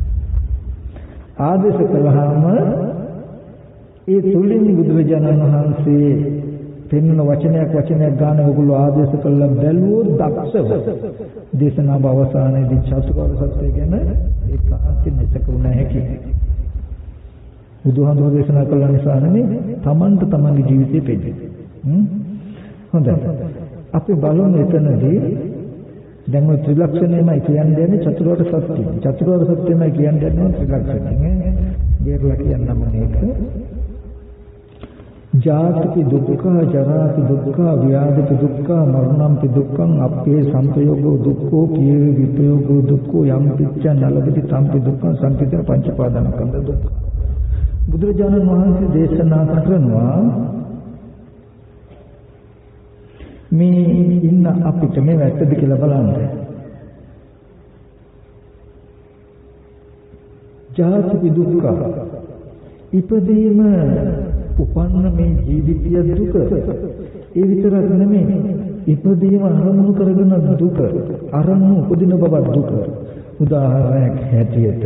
ආදේශ කළාම ඒ තුලින් බුදුරජාණන් වහන්සේ පෙන්වන වචනයක් වචනයක් ගන්න ඕගොල්ලෝ ආදේශ කළා බැලුවොත් දක්ෂව දේශනාව අවසානයේදී චතුරාර්ය සත්‍ය ගැන ඒකාන්තයෙන් නිසකුණ හැකි. බුදුහාමුදුරුවෝ දේශනා කළ නිසා නෙමෙයි තමන්ට තමන්ගේ ජීවිතේ පෙන්නේ. හොඳයි. අපි බලමු එතනදී දැන් ඔය ත්‍රිලක්ෂණයමයි කියන්නේ චතුරාර්ය සත්‍ය. චතුරාර්ය සත්‍යමයි කියන්නේ ත්‍රිලක්ෂණය. දෙයලා කියන්නම මේක. ජාතිපි දුක්ඛ, ජරාපි දුක්ඛ, ව්‍යාධිපි දුක්ඛ, මරණම්පි දුක්ඛං, අප්පේ සංපයෝගෝ දුක්ඛෝ, කීවේ විපයෝගෝ දුක්ඛෝ, යම් පිච්ඡ නලබති තම්පි දුක්ඛං, සංකිතන පංචපාදනස්කන්ධ දුක්ඛ. බුදුරජාණන් වහන්සේ දේශනා කරනවා මේ ඉන්න අපිට මේ වැටද කියලා බලන්න. ජාතිපි දුක්ඛ, ඉපදීම උපන්න මේ ජීවිතය දුක. ඒ විතරක් නෙමෙයි ඉපදීම අරමුණු කරගෙන දුක, අරමුණු උපදින බව දුක. උදාහරණයක් හැටියට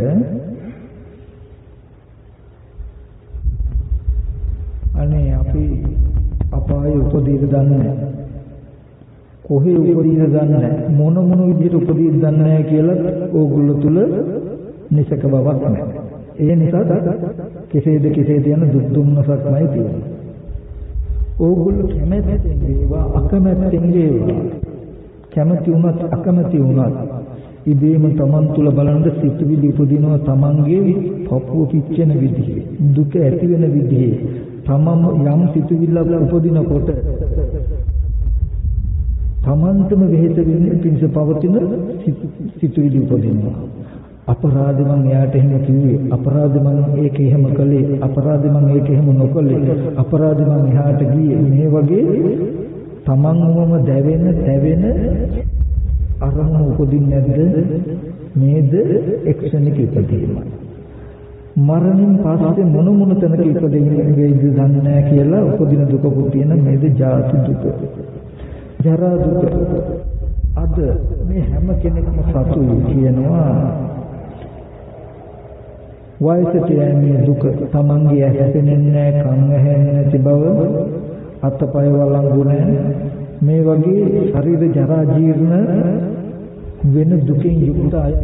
අනේ අපි අපායේ උපදීද දන්නේ කොහේ උපදීද දන්නේ මොන මොන විදිහට උපදීද දන්නේ කියලා ඕගොල්ලෝ තුල නිසක බවක් නැහැ. ඒ නිසා කෙසේද කෙසේද යන දුක් දුම්නසක්මයි තියෙන්නේ. ඕගොල්ලෝ කැමැත්තෙන් වේවා අකමැත්තෙන් වේවා කැමැති වුණත් අකමැති වුණත් ඉබේම තමන් තුල බලන සිතුවිලි උපදිනවා. තමන්ගේ පපුව පිච්චෙන විදිහේ, දුක ඇති වෙන විදිහේ තමම යම් සිතුවිල්ලක් උපදිනකොට තමන්ටම වෙහෙත වෙන්නේ පිණිස පවතින සිතුවිලි උපදිනවා. අපරාධ මං එයාට එහෙම කිව්වේ, අපරාධ මං ඒක එහෙම කළේ, අපරාධ මං ඒක එහෙම නොකළේ, අපරාධ මං එහාට ගියේ, මේ වගේ තමන්වම දැවෙන දැවෙන අරමුණු උපදින්නේ නැද්ද? මේද එක්ෂණික ඉපදීම. මරණින් පස්සේ මොන මොන තැනක ඉපදෙන්නේ වේද දන්නේ නැහැ කියලා උපදින දුකකුත් තියෙන මේද ජාති දුක, ජරා දුක. අද මේ හැම කෙනෙක්ම සතුයි කියනවා වයසට යෑමේ දුක. තමන්ගේ ඇස් පෙනෙන්නේ නැහැ, කන් ඇහෙන්නේ නැති බව, අතපය වළංගු නැහැ, මේ වගේ ශරීර ජරා ජීර්ණ වෙන දුකින් යුක්ත අය.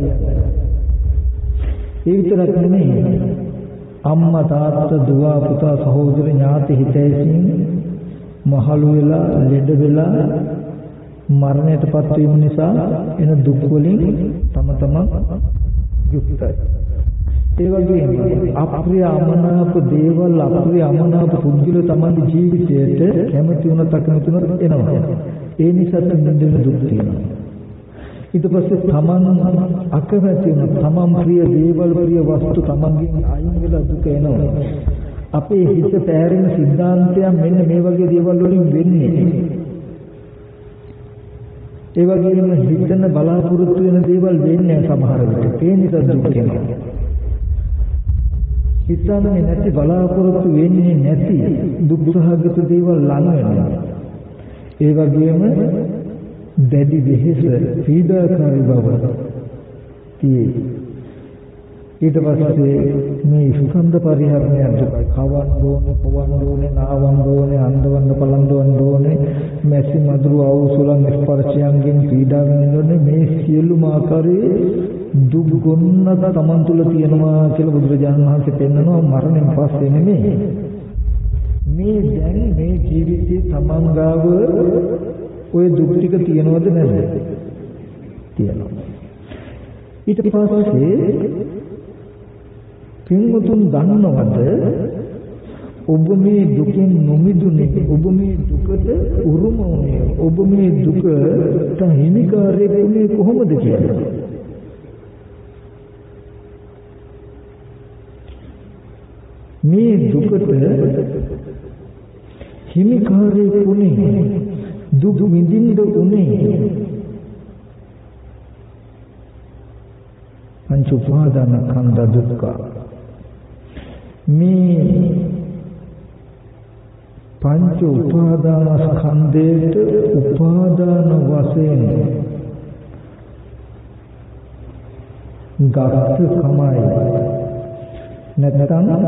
ඒ විතරක් නෙමෙයි අම්මා තාත්තා දුව පුතා සහෝදර ඥාති හිතයිසින් මහලු වෙලා ලෙඩ වෙලා මරණයටපත් වීම නිසා එන දුක් වලින් තම තමන් යුක්තයි. ඒ වගේම අප්‍රිය අමනාප දේවල්, අප්‍රිය අමනාප පුද්ගල තමන්ගේ ජීවිතයට කැමති වුණත් අකමැති වුණත් එනවා. ඒ නිසා තමයි දුක් තියෙනවා. ඊට පස්සේ තමන් අකමැති වුණත් තමන් ප්‍රිය දේවල්, ප්‍රිය වස්තු තමන්ගෙන් අයින් වෙලා දුක එනවා. අපේ හිත පැහැරෙන සිද්ධාන්තයන් මෙන්න මේ වගේ දේවල් වලින් වෙන්නේ. ඒ වගේම හිතන බලාපොරොත්තු වෙන දේවල් වෙන්නේ සමහර විට. ඒ නිසා දුක් එනවා. හිතන්නේ නැති බලාපොරොත්තු වෙන්නේ නැති දුක් සහගත දේවල් ලඟ වෙනවා. ඒ වගේම දැඩි වෙහෙස, පීඩාකාරී බව tie. ඊට පස්සේ මේ ස්කන්ධ පරිහරණය දුකයි. කවන්න ඕනේ, පොවන්න ඕනේ, නාවන්න ඕනේ, අන්දවන්න පලන්දවන්න ඕනේ, මැසි මදුරු අවුසුලන් ස්පර්ශයන්ගෙන් පීඩා වෙනෝනේ. මේ සියලුම ආකාරයේ දුක් ගොන්න තමන් තුළ තියෙනවා කියලා බුදුරජාණන් වහන්සේ පෙන්නනවා. මරණයෙන් පස්සේ නෙමෙයි, මේ දැන් මේ ජීවිතේ තමන් ගාව ඔය දුක් ටික තියෙනවද නැද්ද? තියෙනවා. ඊට පස්සේ පින්වතුන් දන්නවද ඔබ මේ දුකින් නොමිදුනේ, ඔබ මේ දුකට උරුම වුණේ, ඔබ මේ දුකට හිමිකාරයෙක් වුණේ කොහොමද කියලා? මේ දුකට හිමිකාරයෙක් වුණේ, දුක් විඳින්න උනේ පංච උපාදාන ස්කන්ධ දුක්ඛ. මේ පංච උපාදාන ස්කන්ධයට උපාදාන වශයෙන් ගත කමයි. නැත්නම්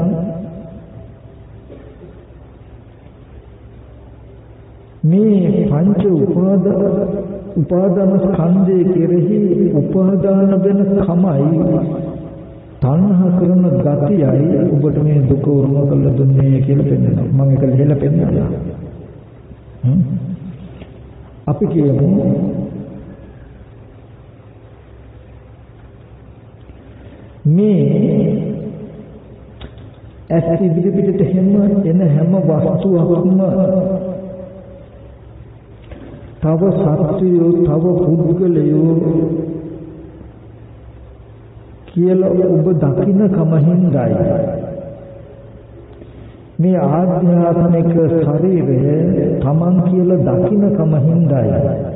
මේ පංච උපාදාන උපාදාන ස්කන්ධයේ කෙරෙහි උපාදාන වෙන කමයි, තණ්හා කරන ගතියයි ඔබට මේ දුක උරුම කළ දුන්නේ කියලා පෙන්නනවා. මම ඒක ලියලා පෙන්නනවා. අපි කියමු මේ ඇස් ඉදිරි පිටට හැම එන හැම වස්තුවක්ම තව සත්‍යයෝ තව පුද්ගලයෝ කියලා ඔබ දකින්න කමින්දයි මේ ආධ්‍යාත්මික ශරීරය තමන් කියලා දකින්න කමින්දයි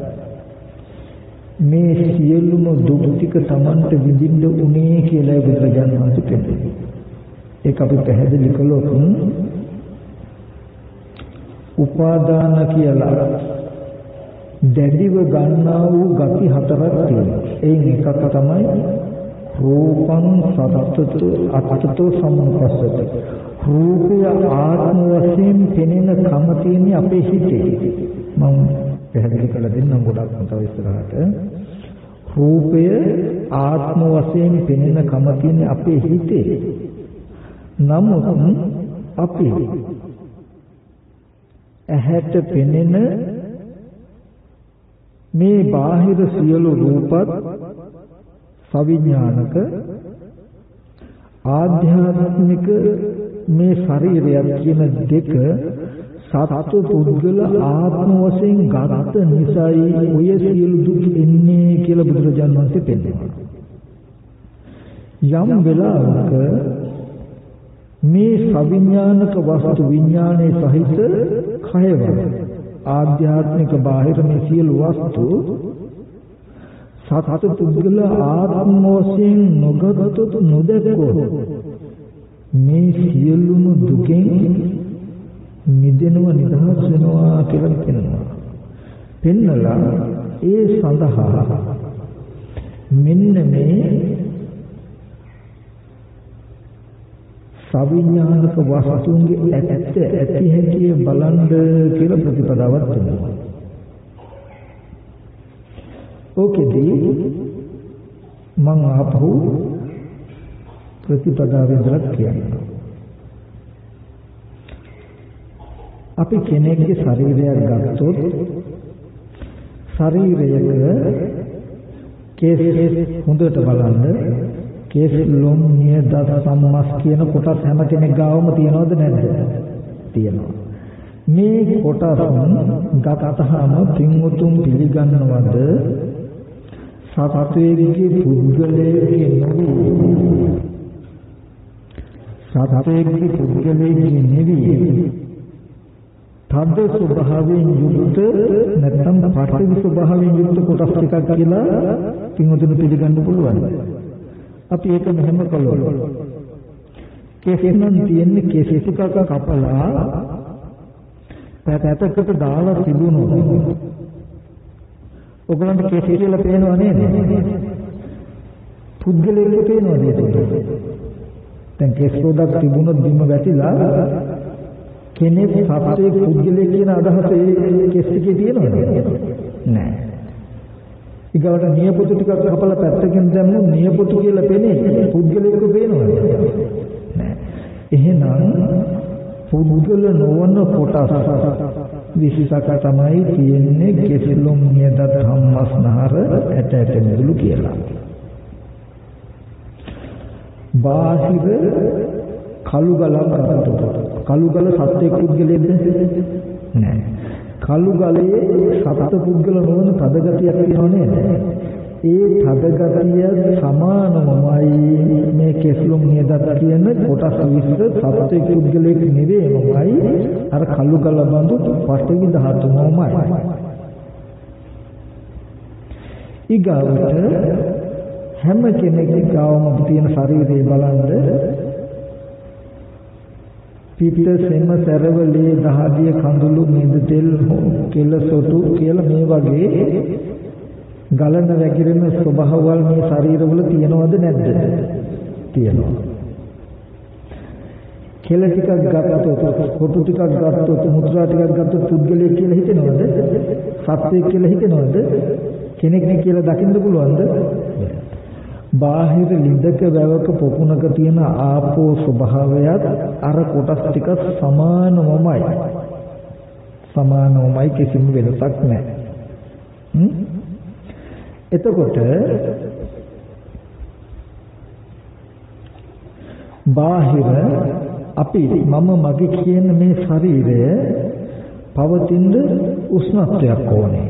මේ සියලුම දුක් ටික තමන්ට විඳින්න උනේ කියලා බුදුරජාණන් වහන්සේ කියනවා. ඒක අපි පැහැදිලි කළොත් උපාදාන කියලා දැඩිව ගන්නා වූ ගති හතරක් තියෙනවා. එයින් එකක් තමයි රූපං සතතතු අතතෝ සම්පස්සත. රූපය ආත්ම වශයෙන් පෙනෙන කම තියෙන අපේ හිතේ. මම පැහැදිලි කරලා දෙන්නම් ගොඩක් තව ඉස්සරහට. රූපය ආත්ම වශයෙන් පෙනෙන කම තියෙන අපේ හිතේ. නමුත් අපි ඇහැට පෙනෙන මේ බාහිර සියලු රූපත් සවිඥානික ආධ්‍යාත්මික මේ ශරීරය කියන දෙක සත්ව පුද්ගල ආත්ම වශයෙන් ගත නිසායි ඔය සියලු දුක් එන්නේ කියලා බුදුරජාණන් වහන්සේ පෙන්නනවා. යම් වෙලාවක මේ සවිඥානික වස්තු විඥානයේ සහිත කයව ආධ්‍යාත්මික බාහිර මේ සියලු වස්තු සත්‍ය පුද්ගල ආත්ම වශයෙන් නොගතොත් නොදැක්කොත් මේ සියලුම දුකෙන් මිදෙනව නිදහස් වෙනවා කියලා කියනවා. පෙන්නලා ඒ සඳහා මෙන්න මේ සවිඥානික වස්තුන්ගේ ඇත්ත ඇති හැටි බලන්න කියලා ප්‍රතිපදාවක් දෙනවා. ඕකේදී මම ආපහු ප්‍රතිපදාවෙන් දරක් කියනවා. අපි කෙනෙක්ගේ ශරීරයක් ගත්තොත් ශරීරයක කේස් හොඳට බලන්න කේස් ලොම් නියද සම්මස් කියන කොටස් හැම කෙනෙක් ගාවම තියනවද නැද්ද? තියෙනවා. මේ කොටසුන් ගතහම පින්වතුන් පිළිගන්නවද සත්‍යයේ පුද්ගලයේ නෙවෙයි සත්‍යයේ පුද්ගලයේ නෙවෙයි තද්ද ස්වභාවයෙන් යුක්ත නැත්නම් පටවි ස්වභාවයෙන් යුක්ත කොටස් ටිකක් කියලා පින්වතුන් පිළිගන්න පුළුවන්. අපි ඒක මෙහෙම කළොත් කේසෙන් තියෙන්නේ කේස් ටිකක් කපලා පැත්තකට දාලා තිබුණොත් ඔයගලන්ට කේස් කියලා පේනව නේද? පුද්ගලයෙක් පේනවද ඒක? දැන් කේස් පොඩක් තිබුණොත් බිම වැටිලා කෙනෙක් සත්‍යයේ පුද්ගලයෙක් කියන අදහස ඒ කේස් එකේ තියෙනවද? නෑ. ඊගවට නියපොතු ටිකක් කපලා පැත්තකින් දැම්මොත් නියපොතු කියලා පේන්නේ පුද්ගලයෙක් පේනවද? නෑ. එහෙනම් පුද්ගල නොවන කොටස් විශේෂක තමයි තියෙන්නේ කෙසලොම් නියදත් හම්මස්නහර ඇට ඇට මිදුළු කියලා. බාහිර කළු ගලක් අතට කළු ගල සත්‍ය පුද්ගලයෙක්ද? නෑ. කළු ගලේ සත්‍ය පුද්ගල නොවන තද ගතියක් තියෙනව නේද? ඒ තද ගතිය සමානමයි මේ කෙස්ලොම් නියදත් කියන කොටස් විස්තර සත්‍ය පුද්ගලයෙක් නෙවෙයිමයි අර කළු ගල බඳු පඨවි ධාතුමයි. ඊගාවට හැම කෙනෙක්ගේ ගාවම තියෙන ශරීරය බලන්න පිට සෙම සරවලේ දහදිය කඳුළු මෙඳ තෙල් කෙල සොටු කියලා මේ වගේ ගලන වැగిරෙන ස්වභාවවල මේ ශරීරවල තියෙනවද නැද්ද? තියෙනවා. කෙල ටිකක් ගත්තොත් කොටු ටිකක් ගත්තොත් මුත්‍රා ටිකක් ගත්තොත් පුද්ගලයෙක් කියලා හිතෙනවද? සත්‍යයක් කියලා හිතෙනවද? කෙනෙක් නේ කියලා දකින්න පුළුවන්ද? බාහිර ලිඳක වැවක පොකුණක තියෙන ආපෝ ස්වභාවයත් අර කොටස් ටික සමානමයි. සමානමයි කිසිම වෙනසක් නැහැ. එතකොට බාහිර අපි මම මගේ කියන මේ ශරීරය පවතින උෂ්ණත්වයක් ඕනේ.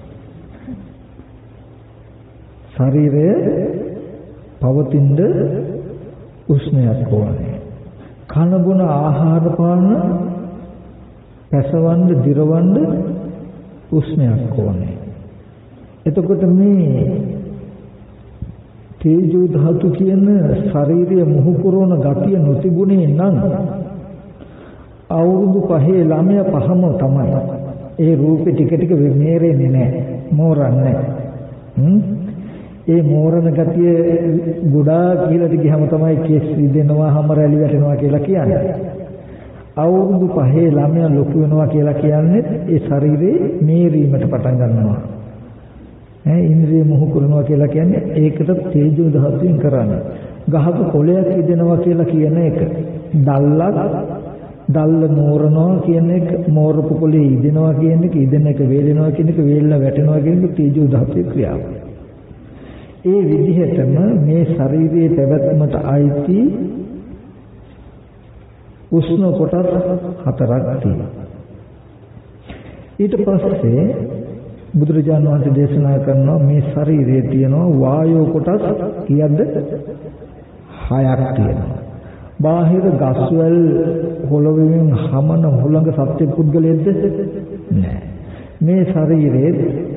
ශරීරය පවතින උෂ්ණයක් ඕනේ. කන බොන ආහාර පාන පැසවන්න දිරවන්න උෂ්ණයක් ඕනේ. එතකොට මේ තේජෝ ධාතු කියන ශාරීරිය මුහු කරන ගතිය නොතිබුණේ නම් අවුරුදු පහේ ළමයා පහම තමයි. ඒ රූපේ ටික ටික මේරෙන්නේ නැහැ. මෝරන්නේ නැහැ. ඒ මෝරණ ගතිය ගොඩාක් ඉහළට ගියම තමයි කෙස් රිදෙනවා, හැම රැලි වැටෙනවා කියලා කියන්නේ. අවුරුදු පහේ ළමයා ලොකු වෙනවා කියලා කියන්නේ ඒ ශරීරේ මේරීමට පටන් ගන්නවා. ඈ ඉන්ද්‍රිය මොහු කරනවා කියලා කියන්නේ ඒකට තේජෝ ධාතුවෙන් කරන්නේ. ගහක කොළයක් ඉදෙනවා කියලා කියන එක. දැල්ලක් දැල්ල මෝරනවා කියන එක, මෝරපු කොළේ ඉදෙනවා කියන එක, ඉදෙන එක වේලෙනවා කියන එක, වේලලා වැටෙනවා කියන එක තේජෝ ධාතුවේ ක්‍රියාව. ඒ විදිහටම මේ ශරීරයේ පැවැත්මට අයිති උෂ්ණ කොටස් හතරක් තියෙනවා. ඊට පස්සේ බුදුරජාණන් වහන්සේ දේශනා කරනවා මේ ශරීරයේ තියෙනවා වායෝ කොටස් කීයක්ද? හයක් තියෙනවා. බාහිර ගස්වැල් හොළවෙන් හමන හුළඟ සත්‍ය පුද්ගලයේද? නෑ. මේ ශරීරයේ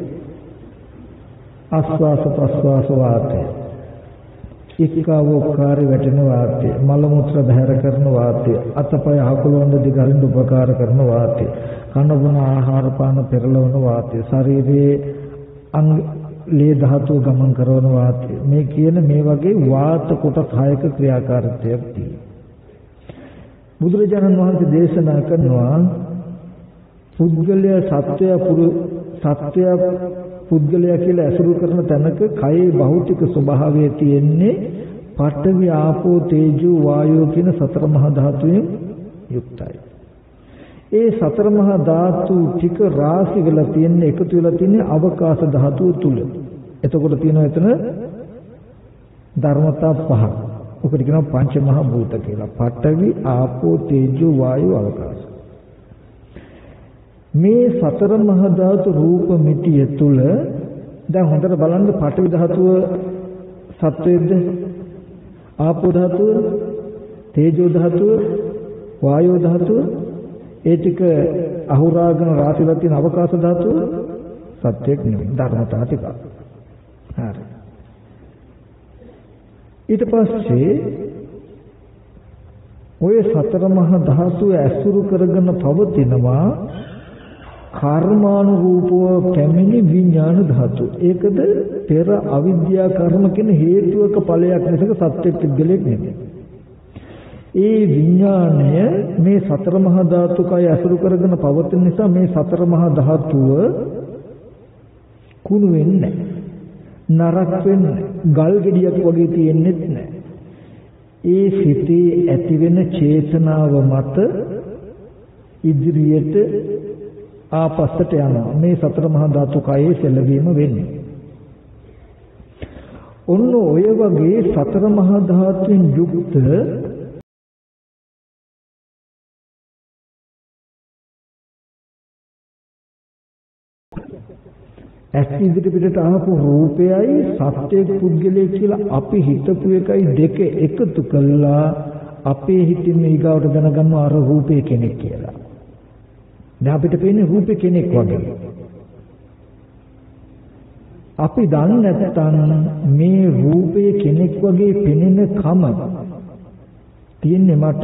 ආස්වාස ප්‍රස්වාස වාතය, ඉක්කාවෝකාරී වැටෙන වාතය, මල මුත්‍ර බහැර කරන වාතය, අතපය හකුලවන්න දිගරින් උපකාර කරන වාතය, කන බොන ආහාර පාන පෙරලවන වාතය, ශරීරයේ අංග ලේ ධාතුව ගමන් කරන වාතය. මේ කියන මේ වගේ වාත කොටස් හයක ක්‍රියාකාරීත්වයක් තියෙනවා. බුදුරජාණන් වහන්සේ දේශනා කරනවා පුද්ගලයා සත්වයා පුරු සත්වයා පුද්ගලයා කියලා ඇසුරු කරන තැනක කයේ භෞතික ස්වභාවය තියෙන්නේ පඨවි ආපෝ තේජෝ වායෝ කියන සතර මහා ධාතුයෙන් යුක්තයි. ඒ සතර මහා ධාතු ටික රාශි වෙලා තියෙන එකතු වෙලා තියෙන අවකාශ ධාතුව තුල. එතකොට තියෙනවා එතන ධර්මතා පහක්. ඔකට කියනවා පංච මහා භූත කියලා. පඨවි ආපෝ තේජෝ වායෝ අවකාශ. මේ සතර මහා ධාතු රූප මිටිය තුල දැන් හොඳට බලන්න පඨවි ධාතුව සත්වයේද, ආපෝ ධාතුව, තේජෝ ධාතුව, වායෝ ධාතුව, ඒ ටික අහුරාගෙන රාශිලා තියෙන අවකාශ ධාතුව සත්‍යයක් නෙවෙයි, ධර්මතා ටික. හරි. ඊට පස්සේ ඔය සතර මහා ධාතුව ඇසුරු කරගෙන පවතිනවා කර්මානුරූපව පැමිණි විඥාන ධාතු. ඒකද පෙර අවිද්‍යා කර්ම කියන හේතුවක ඵලයක් නැසක සත්‍ය පුද්ගලෙක් නෙමෙයි. ඒ විඥාණය මේ සතර මහා ධාතුකය ඇසුරු කරගෙන පවතින නිසා මේ සතර මහා ධාතුව කුණු වෙන්නේ නරක වෙන්නේ ගල් ගෙඩියක් වගේ තියෙන්නේත් නැහැ. ඒ සිතේ ඇතිවෙන චේතනාව මත ඉදිරියට ආපස්සට යනවා. මේ සතර මහා ධාතුකයේ සැලවීම වෙන්නේ. ඔන්න ඔය වගේ සතර මහා ධාතුන් යුක්ත ඇස් ඉදිරි පිටට ආපු රූපයයි සත්‍ය පුද්ගලයේ කියලා අපි හිතපු එකයි දෙක එකතු කළා අපේ හිතින් ඊගාවට දැනගන්නවා අර රූපේ කෙනෙක් කියලා. දැන් අපිට පේන්නේ රූපේ කෙනෙක් වගේ. අපි දන්නේ නැත්නම් මේ රූපේ කෙනෙක් වගේ පෙනෙන කම තියෙන්නේ මට.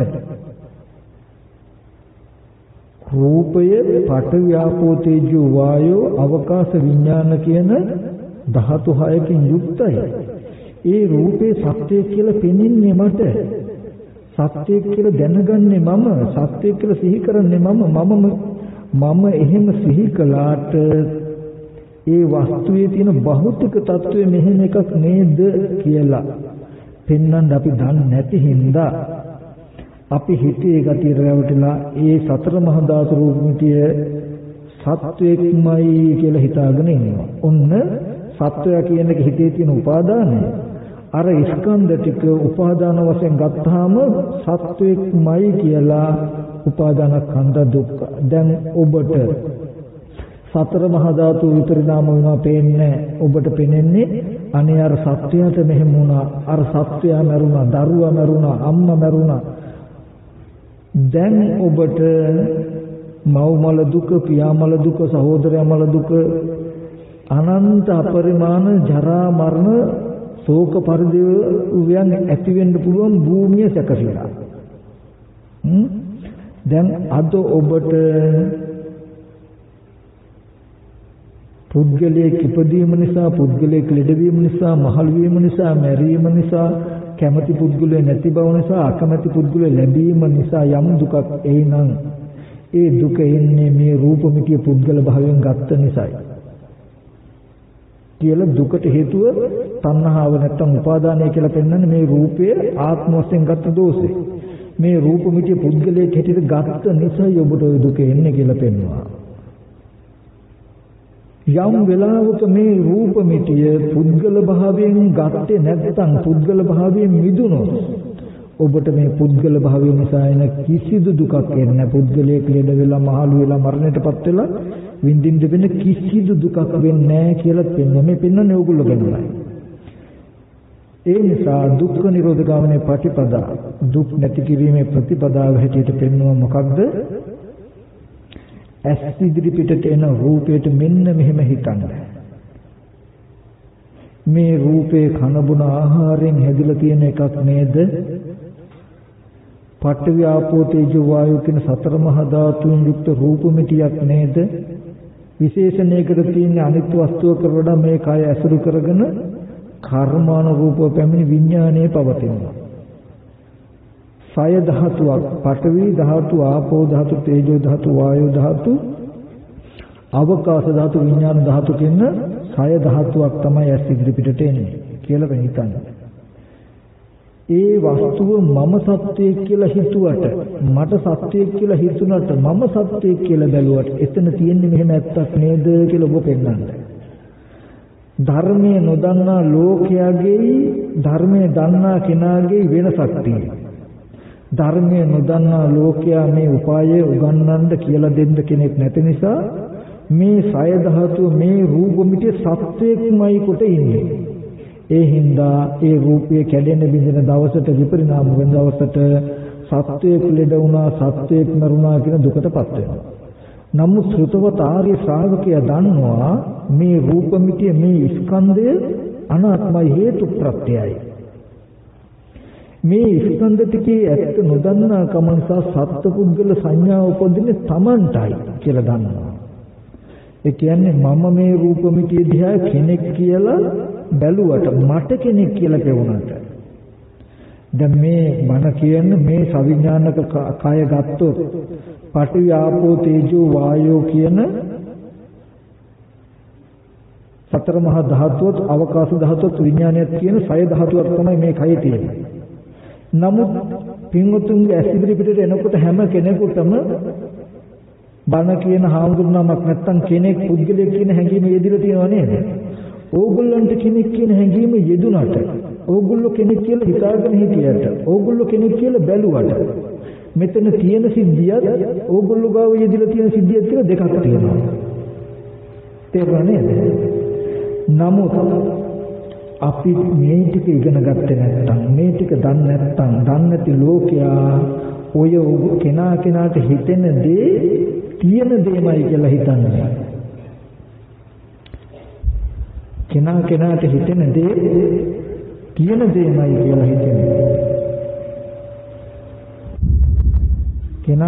රූපය පඨවි ආපෝ තේජෝ වායෝ අවකාශ විඥාන කියන ධාතු හයකින් යුක්තයි. ඒ රූපේ සත්‍ය කියලා පෙනෙන්නේ මට. සත්‍ය කියලා දැනගන්නේ මම. සත්‍ය කියලා සිහි කරන්නේ මම. මම මම එහෙම සිහි කළාට ඒ වස්තුවේ තියෙන භෞතික తত্ত্বය මෙහෙම එකක් නේද කියලා පෙන්වන්න අපි දන්නේ නැති හින්දා අපි හිතේ ගතිය රැවටිලා ඒ සතර මහා ධාතු රූපමිතිය සත්වයක්මයි කියලා හිතාගෙන ඉන්නවා. ඔන්න සත්වයා කියන එක හිතේ තියෙන උපාදානය. අර ස්කන්ධ ටික උපාදාන වශයෙන් ගත්තාම සත්වයක්මයි කියලා උපාදාන ස්කන්ධ දුක්ඛ. දැන් ඔබට සතර මහා ධාතු විපරිණාම වෙනවා පේන්නේ. ඔබට පේන්නේ අනේ අර සත්වයාට මෙහෙම වුණා. අර සත්වයා මරුණා, දරුවා මරුණා, අම්මා මරුණා. දැන් ඔබට මව් මල දුක, පියා මල දුක, සහෝදරයා මල දුක, අනන්ත අපරිමාණ ජරා මරණ ශෝක පරිදේවයන් ඇති වෙන්න පුළුවන් භූමිය සැකසීලා. දැන් අද ඔබට පුද්ගලයෙක් ඉපදීම නිසා, පුද්ගලයෙක් ලෙඩවීම නිසා, මහලු වීම නිසා, මැරීම නිසා, කැමැති පුද්ගලයෙ නැති බව නිසා, අකමැති පුද්ගලයෙ ලැබීම නිසා යම් දුකක් එයිනම් ඒ දුක එන්නේ මේ රූපමිතිය පුද්ගල භාවයෙන් ගත්ත නිසායි. කියලා දුකට හේතුව තණ්හාව නැත්තම් උපාදානය කියලා පෙන්වන්නේ මේ රූපය ආත්ම වශයෙන් ගත්ත දෝෂේ. මේ රූපමිතිය පුද්ගලයෙක් හැටියට ගත්ත නිසායි ඔබට ওই දුක එන්නේ කියලා පෙන්වනවා. යම් වෙලාවක මේ රූපමිතිය පුද්ගල භාවයෙන් ගත්තේ නැත්නම් පුද්ගල භාවයෙන් මිදුණොත් ඔබට මේ පුද්ගල භාවය නිසා එන කිසිදු දුකක් එන්නේ නැහැ. පුද්ගලයෙක් ලෙඩ වෙලා මහලු වෙලා මරණයටපත් වෙලා විඳින්න වෙන කිසිදු දුකක් වෙන්නේ නැහැ කියලා පෙන්වන්නේ. මේ පෙන්වන්නේ ඕගොල්ලෝ ගැනයි. ඒ නිසා දුක්ඛ නිරෝධ ගාමිනී ප්‍රතිපදා දුක් නැති කිරීමේ ප්‍රතිපදාව හැටියට පෙන්වුව මොකක්ද? ඇස් ඉදිරි පිටට එන රූපයට මෙන්න මෙහෙම හිතන්න. මේ රූපේ කන බොන ආහාරයෙන් හැදිලා තියෙන එකක් නේද? පඨවි ආපෝ තේජෝ වායෝ කියන සතර මහා ධාතුන් යුක්ත රූපമിതിයක් නේද? විශේෂණයකට තියෙන අනිත් වස්තුවක වඩා මේ කය ඇසුරු කරගෙන කර්මානුරූපව පැමිණි විඥානයේ පවතිනවා. සය ධාතුවක් පඨවි ධාතු, ආපෝ ධාතු, තේජෝ ධාතු, වායෝ ධාතු, අවකාශ ධාතු, විඥාන ධාතු කියන සය ධාතුවක් තමයි ඇස් ඉදිරි පිටට එන්නේ කියලා හිතන්නේ. ඒ වස්තුව මම සත්‍යයක් කියලා හිතුවට, මට සත්‍යයක් කියලා හිතුණට, මම සත්‍යයක් කියලා බැලුවට එතන තියෙන්නේ මෙහෙම ඇත්තක් නේද කියලා ඔබ පෙන්නන්නේ. ධර්මයේ නොදන්නා ලෝකයාගේ ධර්මයේ දන්නා කෙනාගේ වෙනසක් තියෙනවා. ධර්මයේ නොදන්නා ලෝකයා මේ උපායය උගන්වන්න කියලා දෙන්න කෙනෙක් නැති නිසා මේ සය ධාතුව මේ රූපമിതി සත්‍යයක්මයි කොට ඉන්නේ. ඒ හින්දා ඒ රූපය කැඩෙන බිඳෙන දවසට විපරිණාම වෙන දවසට සත්‍යයක් ලෙඩ වුණා, සත්‍යයක් මරුණා කියන දුකටපත් වෙනවා. නමුත් ශ්‍රුතවත ආර්ය ශ්‍රාවකයා දන්නවා මේ රූපമിതി මේ ස්කන්ධය අනාත්මයි, හේතු ප්‍රත්‍යයයි. මේ ස්කන්ධ ටිකේ ඇත්ත නොදන්නා කම නිසා සත්පුද්ගල සංඥාව උපදින්නේ Tamanටයි කියලා දන්නවා. ඒ කියන්නේ මම මේ රූපമിതി දිහා කෙනෙක් කියලා බැලුවට මට කෙනෙක් කියලා පෙවුනට දැන් මේ මන කියන්නේ මේ සවිඥානික කය ගත්තොත් පඨවි ආපෝ තේජෝ වායෝ කියන සතර මහා ධාතුවත් අවකාශ ධාතුවත් විඥානයත් කියන සය ධාතුවක් තමයි මේ කයේ තියෙන්නේ. නමුත් පින්වතුන්ගේ ඇස් ඉදිරි පිටට එනකොට හැම කෙනෙකුටම බණ කියන හාමුදුරුවමක් නැත්තම් කෙනෙක් පුද්ගලයෙක් කියන හැඟීම යෙදිලා තියෙනව නේද? ඕගොල්ලන්ට කෙනෙක් කියන හැඟීම යෙදුනට, ඕගොල්ලෝ කෙනෙක් කියලා හිතාගෙන හිටියට, ඕගොල්ලෝ කෙනෙක් කියලා බැලුවට මෙතන තියෙන සිද්ධියත් ඕගොල්ලෝ ගාව යෙදිලා තියෙන සිද්ධියත් කියලා දෙකක් තියෙනවා. තේරුණා නේද? නමුත් අපි මේ ටික ඉගෙන ගත්තේ නැත්නම්, මේ ටික දන්නේ නැත්නම්, දන්නේ නැති ලෝකයා ඔය කෙනා කෙනාට හිතෙන දේ තියෙන දෙයමයි කියලා හිතන්නේ. කෙනා කෙනාට හිතෙන දේ තියෙන දෙයමයි කියලා හිතන්නේ. කෙනා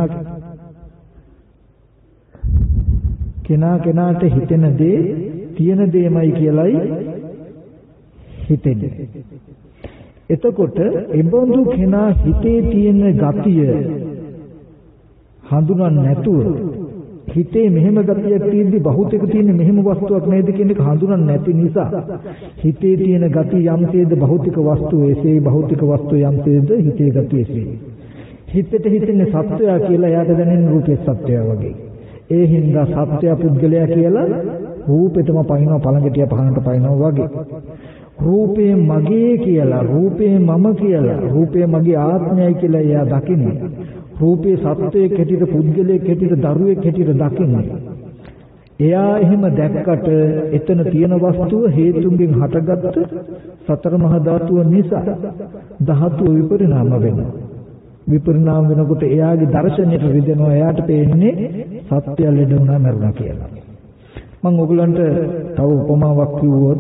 කෙනා කෙනාට හිතෙන දේ තියෙන දෙයමයි කියලායි හිතෙන්නේ. එතකොට එබඳු කෙනා හිතේ තියෙන ගතිය හඳුනන්නේ නැතුව හිතේ මෙහෙම ගතියක් තියෙද්දි බහුතක තියෙන මෙහෙම වස්තුවක් නේද කියන එක හඳුනන්නේ නැති නිසා හිතේ තියෙන ගතිය යම්සේද භෞතික වස්තුව එසේ, භෞතික වස්තුව යම්සේද හිතේ ගතිය එසේ. හිතට හිතෙන්නේ සත්‍යය කියලා එයාට දැනෙන රූපේ සත්‍යය වගේ. ඒ හින්දා සත්‍ය පුද්ගලයා කියලා රූපෙටම පයින්නවා පළඟටිය පහනට පයින්නවා වගේ. රූපේ මගේ කියලා, රූපේ මම කියලා, රූපේ මගේ ආත්මයයි කියලා එයා දකින්නේ. රූපේ සත්‍යයක් හැටියට, පුද්ගලයෙක් හැටියට, දරුවෙක් හැටියට දකින්නේ. එයා එහෙම දැක්කට එතන තියෙන වස්තුව හේතුන්ගෙන් හටගත්ත සතර මහා ධාතුව නිසා ධාතුව විපරිණාම වෙනවා. විපරිණාම වෙනකොට එයාගේ දර්ශනයට රිදෙනවා. එයාට පේන්නේ සත්‍ය ලෙඩ වුණා මරුණා කියලා. මම ඔයගලන්ට තව උපමාවක් කිව්වොත්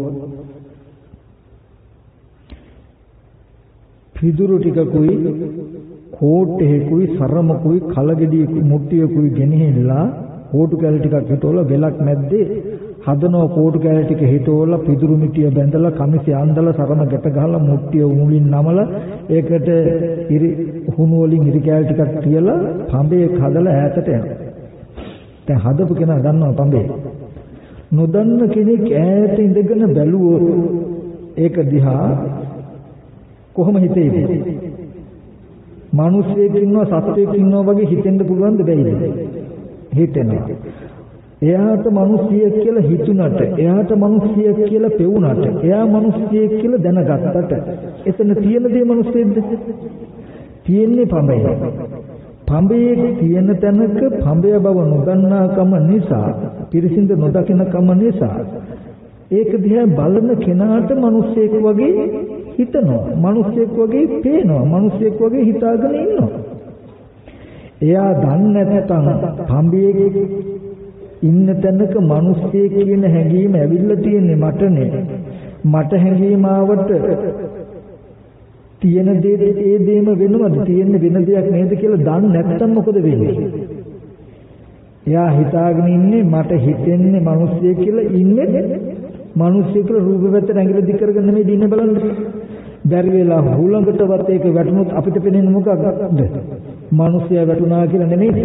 පිදුරු ටිකකුයි කෝට්ටේකුයි සරමකුයි කලගෙඩියකුයි මුට්ටියකුයි ගෙනහිල්ලා කෝටු කැල ටිකක් හිටවල වෙලක් මැද්දේ හදනවා. කෝටු කැල ටික හිටවල පිදුරු මිටිය බැඳලා කමිසය අන්දලා සරම ගැට ගහලා මුට්ටිය උමුලින් නමලා ඒකට ඉරි හුණු වලින් ඉරි කැල ටිකක් තියලා පඹයක් හදලා ඈතට යනවා. දැන් හදපු කෙනා දන්නවා පඹේ. නොදන්න කෙනෙක් ඈත ඉඳගෙන බැලුවොත් ඒක දිහා කොහොම හිතේද? මිනිස්සෙක් ඉන්නවා සත්වෙක් ඉන්නවා වගේ හිතෙන්න පුළුවන්ද බැයිද? හිතෙනවා. එයාට මිනිසියෙක් කියලා හිතුණට, එයාට මිනිසියෙක් කියලා පෙවුණට, එයා මිනිසියෙක් කියලා දැනගත්තට එතන තියෙන දේ මිනිස්සෙක්ද? තියෙන්නේ පඹය. පඹයේ තියෙන තැනක පඹය බව නොදන්නාකම නිසා, පිරිසිඳ නොදකිනකම නිසා ඒක දිහා බලන කෙනාට මිනිසෙක් වගේ හිතනවා. මිනිසෙක් වගේ පේනවා. මිනිසෙක් වගේ හිතාගෙන ඉන්නවා. එයා දන්නේ නැත්නම් පඹයේ ඉන්න තැනක මිනිස්සෙක් කියන හැඟීම ඇවිල්ලා තියෙන්නේ මටනේ. මට හැඟීම ආවට තියෙන දේ ඒ දේම වෙනවද? තියෙන්නේ වෙන දෙයක් නේද කියලා දන්නේ නැත්නම් මොකද වෙන්නේ? එයා හිතාගෙන ඉන්නේ මට හිතෙන්නේ මිනිස්සෙක් කියලා ඉන්නේ මිනිස්සෙක් කියලා රූප පැත්තට ඇඟිලි දික් කරගෙන නෙමෙයි දින්න බලන්න. බැරි වෙලා හුලඟටවත් ඒක වැටුනොත් අපිට පේන්නේ මොකක්ද? මිනිස්සයා වැටුණා කියලා නෙමෙයි.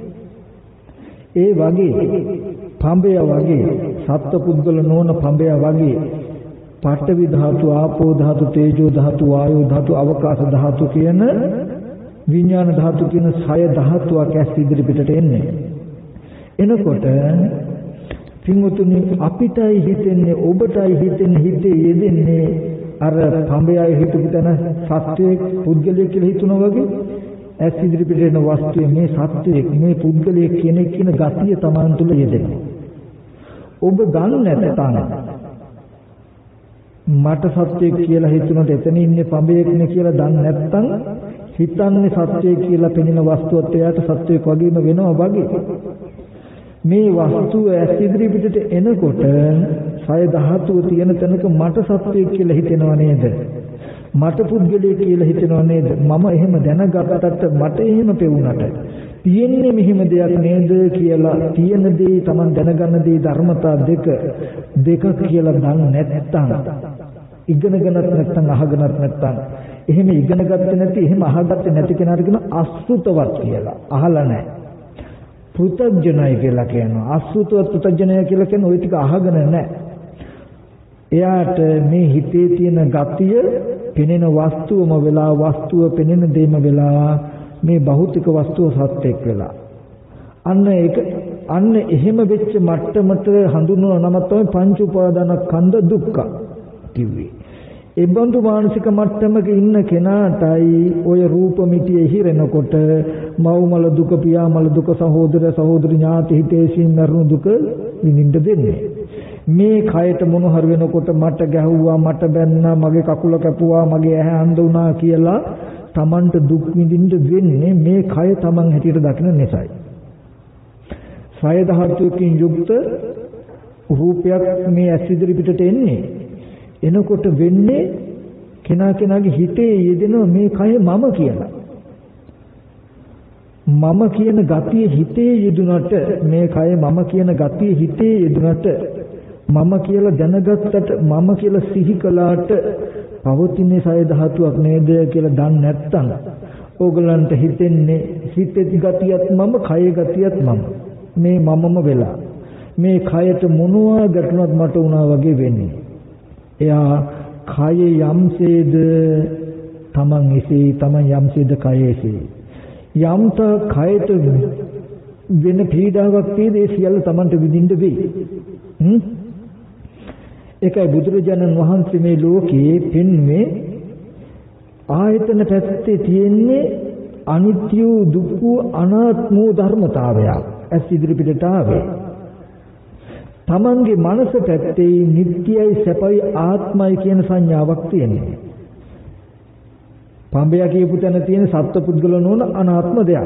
ඒ වගේ පඹය වගේ සත්පුද්ගල නොවන පඹය වගේ පඨවි ධාතු, ආපෝ ධාතු, තේජෝ ධාතු, වායෝ ධාතු, අවකාශ ධාතු කියන විඥාන ධාතු කියන සය ධාතුවක් ඇස් ඉදිරි පිටට එන්නේ. එනකොට පින්වතුනි අපිටයි හිතෙන්නේ, ඔබටයි හිතෙන්නේ, හිතේ යෙදෙන්නේ අර පඹයයි හිතපු තැන සත්‍යයේ පුද්ගලයෙක් කියලා හිතනවා වගේ ඇස් ඉදිරි පිටේ එන වස්තුවේ මේ සත්‍යයක්, මේ පුද්ගලයෙක් කියන කියන ගතිය Taman තුල යෙදෙනවා. ඔබ දන්නේ නැත්නම් මට සත්‍යයක් කියලා හිතුනට එතන ඉන්නේ පඹයෙක් නේ කියලා දන්නේ නැත්නම් හිතන්නේ සත්‍යය කියලා පෙනෙන වස්තුවත් එයාට සත්‍යයක් වගේම වෙනවා වගේ. මේ වස්තුව ඇස් ඉදිරි පිටට එනකොට සය ධාතුව තියෙන තැනක මට සත්‍යයක් කියලා හිතෙනව නේද? මට පුද්ගලයෙක් කියලා හිතෙනව නේද? මම එහෙම දැනගත්තට මට එහෙම පෙවුනට තියෙන්නේ මෙහිම දෙයක් නේද කියලා තියෙන දේ Taman දැනගන්න දේ ධර්මතා දෙක දෙක කියලා දන්නේ නැත්නම් ඉගෙනගෙනත් නැත්නම් අහගෙනත් නැත්නම් එහෙම ඉගෙන ගත්තේ නැති එහෙම අහගත්තේ නැති කෙනාට කියන අසෘතවත් කියලා. අහලා නැහැ. පෘථග්ජනයි කියලා කියනවා. අසෘතවත් පෘථග්ජනය කියලා කියන්නේ ওই ටික අහගෙන නැහැ. එයාට මේ හිතේ තියෙන ගතිය පෙනෙන වස්තුවම වෙලා, වස්තුව පෙනෙන දෙයම වෙලා, මේ භෞතික වස්තුව සත්‍යයක් වෙලා. අන්න ඒක අන්න එහෙම වෙච්ච මට්ටමට හඳුන්වන නම තමයි පංච උපාදානස්කන්ධ දුක්ඛ කිව්වේ. ඒ බඳු මානසික මට්ටමක ඉන්න කෙනාටයි ඔය රූප මිටියේ හිරෙනකොට මව්මල දුක, පියාමල දුක, සහෝදර සහෝදරි ඥාති හිතේසින් මරණු දුක විඳින්න දෙන්නේ. මේ කයට මොන හරි වෙනකොට මට ගැහුවා, මට බැන්නා, මගේ කකුල කැපුවා, මගේ ඇහැ අන්ධ වුණා කියලා Tamanට දුක් විඳින්න වෙන්නේ මේ කය Taman හැටියට දකින නිසායි. සය ධාතුවකින් යුක්ත රූපයක් මේ ඇස් ඉදිරි පිටට එන්නේ. එනකොට වෙන්නේ කෙනා කෙනාගේ හිතේ යෙදෙන මේ කය මම කියලා. මම කියන ගතිය හිතේ යෙදුනට, මේ කය මම කියන ගතිය හිතේ යෙදුනට, මම කියලා දැනගත්තට, මම කියලා සිහි කළාට පවතින සය ධාතුවක් නේද කියලා දන්නේ නැත්නම් ඕගලන්ට හිතෙන්නේ හිතේ ගතියත් මම, කය ගතියත් මම. මේ මමම වෙලා මේ කයට මොනවා ගැටුණත් මට උනා වගේ වෙන්නේ. එයා කය යම්සේද Taman එසේ, Taman යම්සේද කය එසේ. යම්ත කයට වෙන පීඩාවක් තියෙද ඒ සියල්ල Tamanට විඳින්න වෙයි. හ්ම් ඒකයි බුදුරජාණන් වහන්සේ මේ ලෝකයේ පෙන්වේ ආයතන පැත්තේ තියෙන්නේ අනිත්‍ය දුක්ඛ අනාත්ම ධර්මතාවය. ඇස් ඉදිරිපිටට ආවේ. Tamanගේ මනස පැත්තේ නිට්ටයයි සැපයි ආත්මයි කියන සංඥාවක් තියෙනවා. පඹය කියපු තැන තියෙන සත්පුද්ගල නොවන අනාත්ම දෙයක්.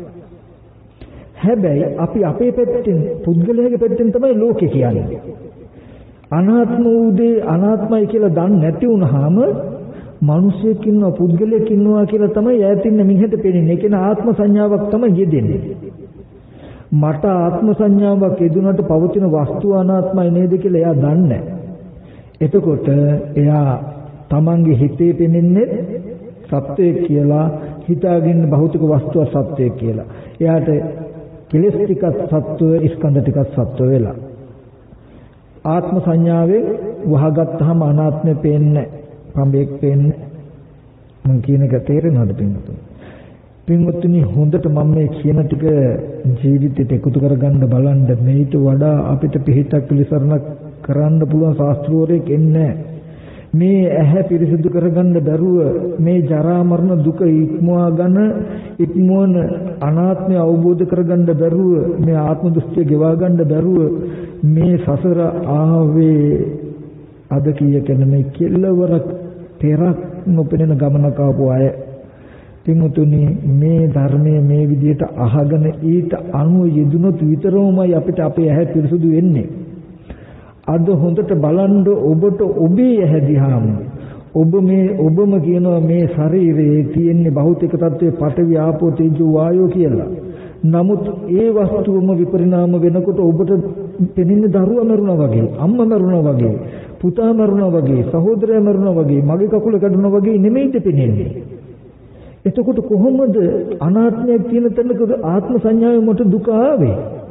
හැබැයි අපි අපේ පැත්තෙන් පුද්ගලයාගේ පැත්තෙන් තමයි ලෝකේ කියන්නේ. අනාත්ම උදේ අනාත්මයි කියලා දන්නේ නැති වුනහම මිනිසෙක් ඉන්නවා පුද්ගලයෙක් ඉන්නවා කියලා තමයි ඈතින් මිනිහට පේන්නේ. ඒක න ආත්ම සංඥාවක් තමයි යෙදෙන්නේ. මට ආත්ම සංඥාවක් යෙදුනට පවතින වස්තුව අනාත්මයි නේද කියලා එයා දන්නේ. එතකොට එයා තමන්ගේ හිතේ පෙනෙන්නේ සත්‍යය කියලා හිතාගෙන භෞතික වස්තුව සත්‍යය කියලා. එයාට කෙලෙස් ටිකක් සත්ව ස්කන්ධ ටිකක් සත්ව වෙලා. ආත්ම සංඥාවෙන් වහගත්තාම අනාත්මෙ පේන්නේ පඹෙක් පේන්නේ. මම කියන එක තේරෙනවද පින්වතුනි? පින්වතුනි හොඳට මම මේ කියන ටික ජීවිතයට එකතු කරගන්න බලන්න. මේට වඩා අපිට පිහිටක් පිළිසරණක් කරන්න පුළුවන් ශාස්ත්‍රවරයෙක් එන්නේ මේ ඇහැ පිරිසිදු කරගන්න බැරුව මේ ජරා මරණ දුක ඉක්මවා ගන්න ඉක්මවන අනාත්මය අවබෝධ කරගන්න බැරුව මේ ආත්ම දෘෂ්ටිය ගෙවා ගන්න බැරුව මේ සසර ආවේ අද කීයකන මේ කෙල්ලවරක් තෙරක් නොපෙනෙන ගමනක ආපු අය. පින්තුනි මේ ධර්මයේ මේ විදිහට අහගෙන ඊට අනුව යෙදුනොත් විතරමයි අපිට අපේ ඇහැ පිරිසුදු වෙන්නේ. අද හොඳට බලන්න ඔබට ඔබේ ඇහැ දිහාම ඔබ මේ ඔබම කියනවා මේ ශරීරයේ තියෙන භෞතික තත්ත්වයේ පඨවි ආපෝ තේජෝ වායෝ කියලා. නමුත් ඒ වස්තුවම විපරිණාම වෙනකොට ඔබට පෙනෙන්නේ දරුවා මරුණා වගේ, අම්මා මරුණා වගේ, පුතා මරුණා වගේ, සහෝදරයා මරුණා වගේ, මගේ කකුල කැඩුණා වගේ නෙමෙයිද පෙනෙන්නේ. එතකොට කොහොමද අනාත්මයක් තියෙන තැනක ආත්ම සංඥාවේ මොට දුක ආවේ?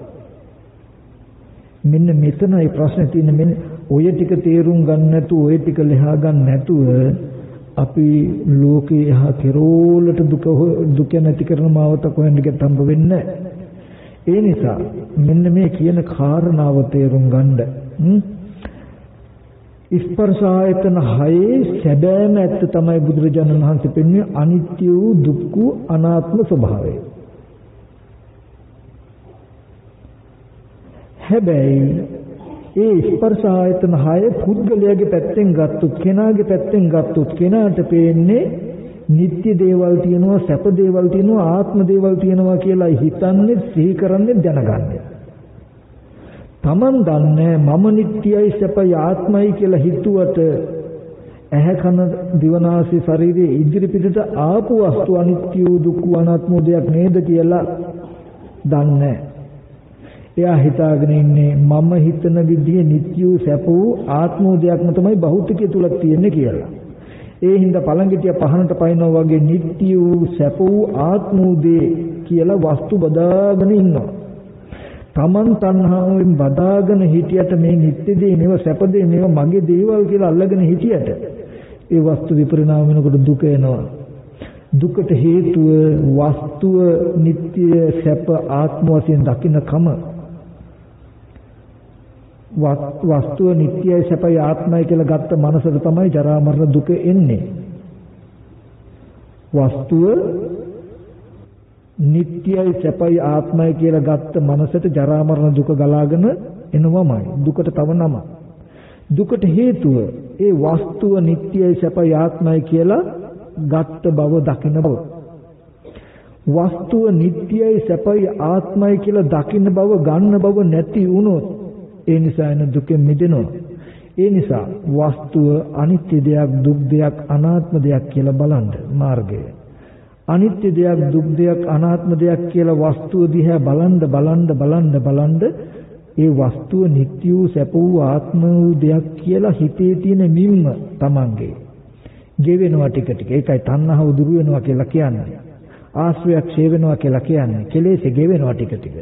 මෙන්න මෙතනයි ප්‍රශ්නේ තියෙන්නේ. මෙන්න ඔය ටික තේරුම් ගන්න නැතුව ඔය ටික ලෙහා ගන්න නැතුව අපි ලෝකේ යහ කෙරෝලට දුක දුක නැති කරන මාවත කොහෙන්ද ගියත් හම්බ වෙන්නේ. ඒ නිසා මෙන්න මේ කියන කාරණාව තේරුම් ගන්න. ස්පර්ශ ආයතන හයේ සැබෑම ඇත්ත තමයි බුදුරජාණන් වහන්සේ පෙන්වන්නේ අනිත්‍ය වූ දුක්ඛ අනාත්ම ස්වභාවය. හැබැයි ඒ ස්පර්ශ ආයතන හය පුද්ගලයාගේ පැත්තෙන් ගත්තොත් කෙනාගේ පැත්තෙන් ගත්තොත් කෙනාට පේන්නේ නිත්‍ය දේවල් තියෙනවා සැප දේවල් තියෙනවා ආත්ම දේවල් තියෙනවා කියලා හිතන්නේ සිහි කරන්නේ දැනගන්නේ. Taman දන්නේ මම නිට්ටයයි සැපයි ආත්මයි කියලා හිතුවට ඇහැ කන දිවනාසය ශරීරයේ ඉදිරි පිටට ආපු වස්තු අනිත්‍ය දුක්ඛ අනාත්ම දෙයක් නේද කියලා දන්නේ. එයා හිතාගෙන ඉන්නේ මම හිතන විදිහේ නිත්‍ය සැප ආත්ම දෙයක්ම තමයි භෞතිකය තුල තියෙන්නේ කියලා. ඒ හින්දා පළඟිටිය පහනට පයින්නවා වගේ නිට්ටය වූ සැප වූ ආත්ම දේ කියලා වස්තු බදාගෙන ඉන්නවා. Taman තණ්හාවෙන් බදාගෙන හිටියට මේ නිට්ටය දේ නෙව සැප දේ නෙව මගේ දේවල් කියලා අල්ලගෙන හිටියට ඒ වස්තු විපරිණාම වෙනකොට දුක එනවා. දුකට හේතුව වස්තුව නිට්ටය සැප ආත්ම වශයෙන් දකින්නකම. වස්තුව නිට්ටයයි සැපයි ආත්මයි කියලා ගත්ත මනසට තමයි ජරා මරණ දුක එන්නේ. වස්තුව නිට්ටයයි සැපයි ආත්මයි කියලා ගත්ත මනසට ජරා මරණ දුක ගලාගෙන එනවමයි. දුකට තව නම. දුකට හේතුව ඒ වස්තුව නිට්ටයයි සැපයි ආත්මයි කියලා ගත්ත බව දකින්න බව. වස්තුව නිට්ටයයි සැපයි ආත්මයි කියලා දකින්න බව ගන්න බව නැති වුණොත් ඒ නිසා එන දුකෙන් මිදෙනවා. ඒ නිසා වස්තුව අනිත්‍ය දෙයක්, දුක් දෙයක්, අනාත්ම දෙයක් කියලා බලන්න මාර්ගය. අනිත්‍ය දෙයක්, දුක් දෙයක්, අනාත්ම දෙයක් කියලා වස්තුව දිහා බලන්න බලන්න බලන්න බලන්න ඒ වස්තුව නිට්ටය වූ සැප වූ ආත්ම වූ දෙයක් කියලා හිතේ තියෙන මිම්ම තමන්ගේ ගෙවෙනවා ටික ටික. ඒකයි තණ්හාව දුරු වෙනවා කියලා කියන්නේ. ආශ්‍රයක් ඡේ වෙනවා කියලා කියන්නේ. කෙලෙස් ගෙවෙනවා ටික ටික.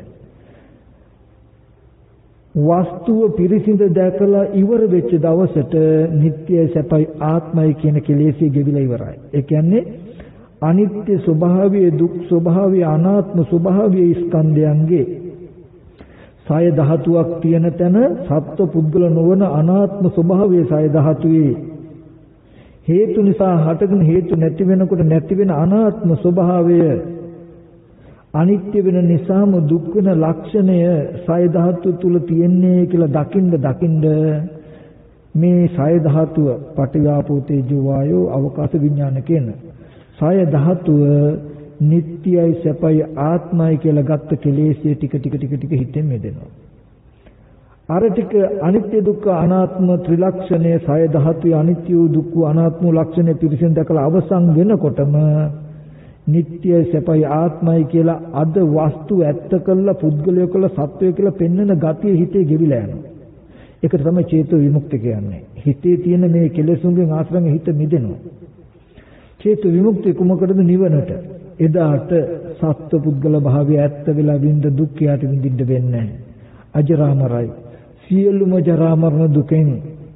වස්තුව පිරිසිඳ දැකලා ඉවර වෙච්ච දවසට නිට්ටයයි සැපයි ආත්මයි කියන කෙලෙස් ගෙවිලා ඉවරයි. ඒ කියන්නේ අනිත්‍ය ස්වභාවය, දුක් ස්වභාවය, අනාත්ම ස්වභාවය ස්කන්ධයන්ගේ සය ධාතුවක් තියෙන තැන සත්ව පුද්ගල නොවන අනාත්ම ස්වභාවයේ සය ධාතුවේ හේතු නිසා හටගෙන හේතු නැති වෙනකොට නැති වෙන අනාත්ම ස්වභාවය අනිත්‍ය වෙන නිසාම දුක් වෙන ලක්ෂණය සය ධාතුව තුල තියෙන්නේ කියලා දකින්න දකින්න මේ සය ධාතුව පඨවි ආපෝ තේජෝ වායෝ අවකාශ විඥාන කියන සය ධාතුව නිට්ටයයි සැපයි ආත්මයි කියලා ගත්ත කෙලෙස්ය ටික ටික ටික ටික හිතෙන් මෙදෙනවා. අර ටික අනිත්‍ය දුක්ඛ අනාත්ම ත්‍රිලක්ෂණය සය ධාතුවේ අනිත්‍ය දුක්ඛ අනාත්ම ලක්ෂණය පිරිසින් දැකලා අවසන් වෙනකොටම නිට්ටයයි සැපයි ආත්මයි කියලා අද වස්තු ඇත්ත කළා පුද්ගලය කළා සත්වය කියලා පෙන්වන ගතිය හිතේ ගෙවිලා යනවා. ඒක තමයි චේතෝ විමුක්තිය කියන්නේ. හිතේ තියෙන මේ කෙලෙසුන්ගෙන් ආශ්‍රයෙන් හිත මිදෙනවා. චේතෝ විමුක්තිය කුමකටද? නිවනට. එදාට සත්ව පුද්ගල භාවය ඇත්ත වෙලා විඳ දුක්ඛයට විඳින්න වෙන්නේ නැහැ. අජරාමරයි. සියලුම ජරා මරණ දුකෙන්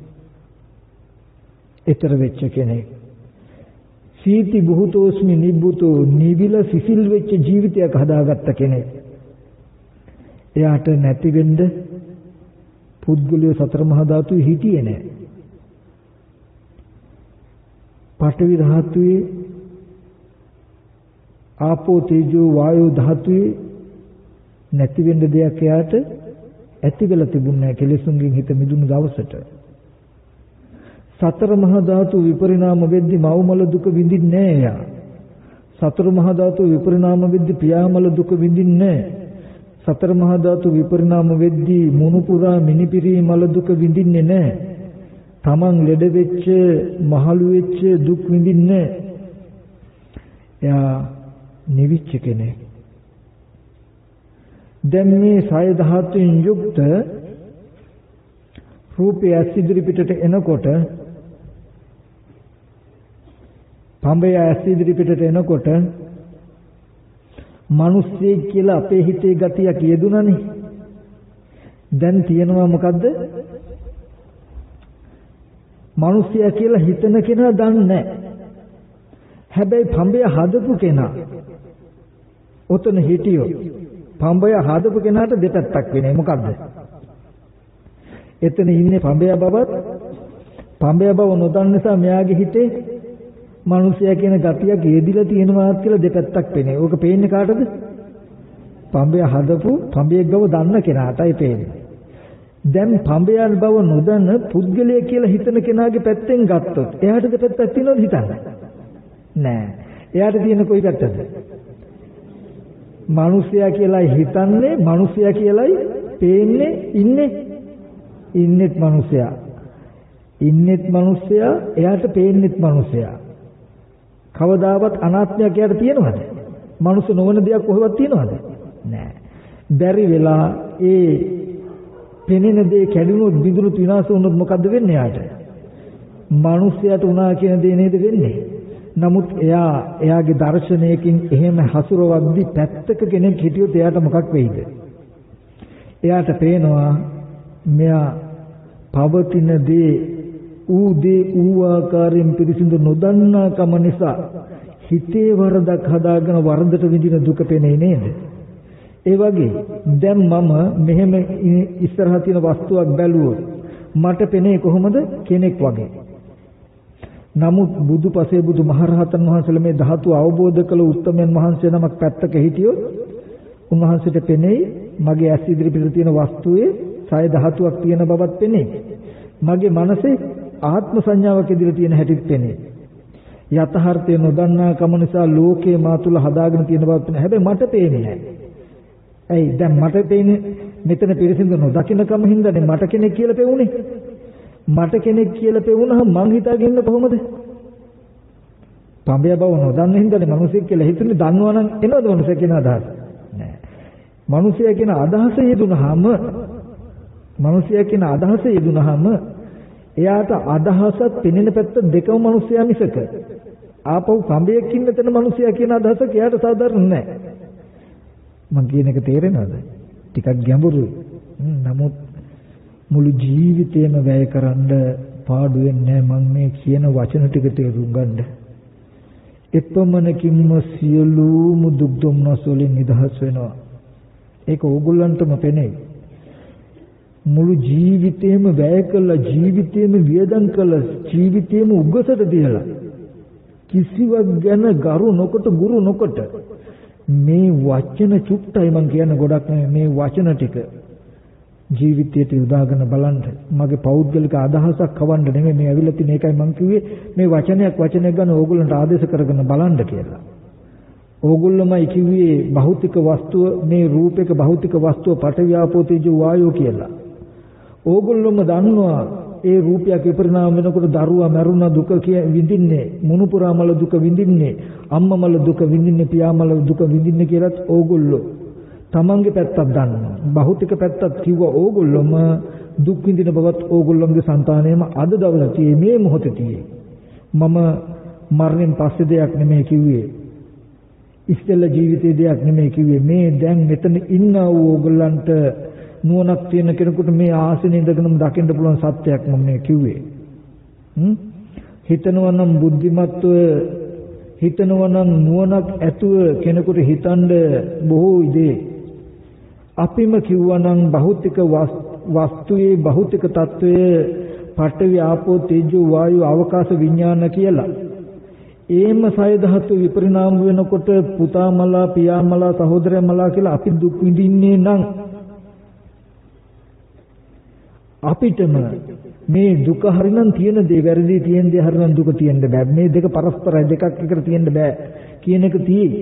ඈතර වෙච්ච කෙනෙක්. සීති බුහතෝස්මි නිබ්බුතෝ නිවිල සිසිල් වෙච්ච ජීවිතයක් හදාගත්ත කෙනෙක්. එයාට නැති වෙන්න පුද්ගලිය සතර මහා ධාතුවේ හිටියේ නැහැ. පඨවි ධාතුවේ ආපෝ තේජෝ වායෝ ධාතුවේ නැති වෙන්න දෙයක් එයාට ඇති වෙලා තිබුණේ නැහැ කෙලෙසුන්ගෙන් හිත මිදුණු දවසට. සතර මහා ධාතු විපරිණාම වෙද්දී මව්මල දුක විඳින්නේ නැහැ එයා. සතර මහා ධාතු විපරිණාම වෙද්දී පියාමල දුක විඳින්නේ නැහැ. සතර මහා ධාතු විපරිණාම වෙද්දී මුණුපුරා මිනිපිරි මල දුක විඳින්නේ නැහැ. තමන් ලෙඩ වෙච්ච මහලු වෙච්ච දුක් විඳින්නේ නැහැ. එයා නිවිච්ච කෙනෙක්. දැන් මේ සය ධාතුන් යුක්ත රූපය ඇසිදිරි පිටට එනකොට පඹය ඇසිදිරි පිටට එනකොට මිනිස්සෙක් කියලා අපේ හිතේ ගතියක් යෙදුණනේ. දැන් තියෙනවා මොකද්ද? මිනිස්සයා කියලා හිතන කෙනා දන්නේ නැහැ. හැබැයි පඹය හදපු කෙනා ඔතන හිටියෝ පඹය හදපු කෙනාට දෙපැත්තක් වෙන්නේ මොකද්ද? එතන ඉන්නේ පඹය බවත් පඹය බව නොදන්න නිසා මෙයාගේ හිතේ මිනිසයා කියන ගතියක් යෙදිලා තියෙනවා කියලා දෙපැත්තක් පේන්නේ. ඕක පේන්නේ කාටද? පඹය හදපු පඹයෙක් බව දන්න කෙනාටයි පේන්නේ. දැන් පඹයන් බව නොදන්න පුද්ගලයා කියලා හිතන කෙනාගේ පැත්තෙන් ගත්තොත් එයාට දෙපැත්තක් තියෙනවද හිතන්න? නෑ. එයාට තියෙන කොයි පැත්තද? මිනිසයා කියලා හිතන්නේ මිනිසයා කියලායි පේන්නේ ඉන්නේ ඉන්නෙත් මිනිසයා. ඉන්නෙත් මිනිසයා එයාට පේන්නෙත් මිනිසයා. කවදාවත් අනාත්මයක් එයාට තියෙනවද? මනුස්ස නොවන දෙයක් කොහෙවත් තියෙනවද? නෑ. බැරි වෙලා ඒ පෙනෙන දේ කැඩුනොත් බිඳුනොත් විනාශ වුනොත් මොකද්ද වෙන්නේ යාට? මිනිසයාට උනා කියන දේ නේද වෙන්නේ? නමුත් එයා එයාගේ දර්ශනයකින් එහෙම හසුරවද්දි පැත්තක කෙනෙක් හිටියොත් එයාට මොකක් වෙයිද? එයාට පේනවා මෙයා පවතින දේ ඌ දේ ඌ ආකාරයෙන් පිරිසිදු නොදන්නා කම නිසා හිතේ වරදක් හදාගෙන වරදට විඳින දුක පෙනේ නේද? ඒ වගේ දැන් මම මෙහෙම ඉස්සරහා තියෙන වස්තුවක් බැලුවොත් මට පෙනේ කොහොමද? කෙනෙක් වගේ. නමුත් බුදුපසේ බුදු මහරහතන් වහන්සේලා මේ ධාතු අවබෝධ කළ උත්තමයන් වහන්සේ නමක් පැත්තක හිටියොත් උන්වහන්සේට පෙනේ මගේ ඇස් ඉදිරි පිට තියෙන වස්තුවේ සය ධාතුවක් තියෙන බවත් පෙනේ. මගේ මනසේ ආත්ම සංඥාවක් ඉදිරිය තියෙන හැටිත් පෙනේ. යථාර්ථය නොදන්නා කම නිසා ලෝකේ මා තුල හදාගෙන තියෙන බවත් පෙනේ. හැබැයි මට පේන්නේ නැහැ. ඇයි දැන් මට පේන්නේ මෙතන පිරිසිදු නොදකින්න කම හින්දානේ මට කෙනෙක් කියලා පෙවුනේ. මට කෙනෙක් කියලා පෙවුනහම මං හිතාගෙන ඉන්න කොහොමද? පඹය බව නොදන්න හින්දානේ මිනිසෙක් කියලා හිතුනේ. දන්නවනම් එනවද මිනිසෙක් කියන අදහස? නෑ. මිනිසයා කියන අදහස යෙදුනහම මිනිසයා කියන අදහස යෙදුනහම එයාට අදහසත් පෙනෙන පැත්ත දෙකම මිනිසයා මිසක ආපහු පඹයක් ඉන්න තැන මිනිසයා කියන අදහසක් එයාට සාධාරණ නෑ. මං කියන එක තේරෙනවද? ටිකක් ගැඹුරුයි. නමුත් මුළු ජීවිතේම වැය කරන්න පාඩු වෙන්නේ මම මේ කියන වචන ටික තේරුම් ගන්න. එපමණකින්ම සියලුම දුක් දුම්නස් වලින් නිදහස් වෙනවා. ඒක ඕගොල්ලන්ටම පෙනේ. මුළු ජීවිතේම වැය කළා, ජීවිතේම වියදම් කළා, ජීවිතේම උගසට දීලා කිසිවක් ගැන ගරු නොකොට ගුරු නොකොට මේ වචන චුට්ටයි මම කියන ගොඩක් නෙමෙයි මේ වචන ටික ජීවිතයට යොදාගෙන බලන්න. මගේ පෞද්ගලික අදහසක් කවන්න නෙමෙයි මේ ඇවිල්ලා තියෙන එකයි මම කිව්වේ මේ වචනයක් වචනයක් ගන්න ඕගොල්ලන්ට ආදේශ කරගෙන බලන්න කියලා. ඕගොල්ලෝමයි කිව්වේ භෞතික වස්තුව මේ රූපයක භෞතික වස්තුව පඨවි ආපෝ තේජෝ වායෝ කියලා. ඕගොල්ලෝම දන්නවා ඒ රූපයක් විපරිණාම වෙනකොට දරුවා මැරුණා දුක විඳින්නේ, මුණුපුරාමල දුක විඳින්නේ, අම්මමල දුක විඳින්නේ, පියාමල දුක විඳින්නේ කියලාත් ඕගොල්ලෝ තමන්ගේ පැත්තක් දන්නවා. භෞතික පැත්තත් කිව්වා ඕගොල්ලොම දුක් විඳින බවත් ඕගොල්ලොන්ගේ సంతානයම අද දවසේ tie මේ මොහොතේ tie. මම මරණයෙන් පස්සේ දෙයක් නෙමෙයි කිව්වේ. ඉස්සෙල්ලා ජීවිතයේ දෙයක් නෙමෙයි කිව්වේ. මේ දැන් මෙතන ඉන්නා වූ ඕගොල්ලන්ට නුවණක් තියෙන කෙනෙකුට මේ ආසනේ ඉඳගෙනම දකින්න පුළුවන් සත්‍යයක් මම මේ කිව්වේ. හ්ම් හිතනවා නම් බුද්ධිමත්ව හිතනවා නම් නුවණක් ඇතුව කෙනෙකුට හිතන්න බොහෝ ඉදී. අපිම කිව්වා නම් භෞතික වස්තුවේ භෞතික తত্ত্বය පඨවි ආපෝ තේජෝ වායු අවකාශ විඥාන කියලා. ඒම සය ධාතු විපරිණාම වෙනකොට පුතාමලා පියාමලා සහෝදරයමලා කියලා අපි දුක් විඳින්නේ නම් අපිටම මේ දුක හරිනම් තියෙන දේ වැරදි තියෙන දේ හරිනම් දුක තියෙන්න බෑ. මේ දෙක පරස්පරයි, දෙකක් එකට තියෙන්න බෑ කියන එක තියෙයි.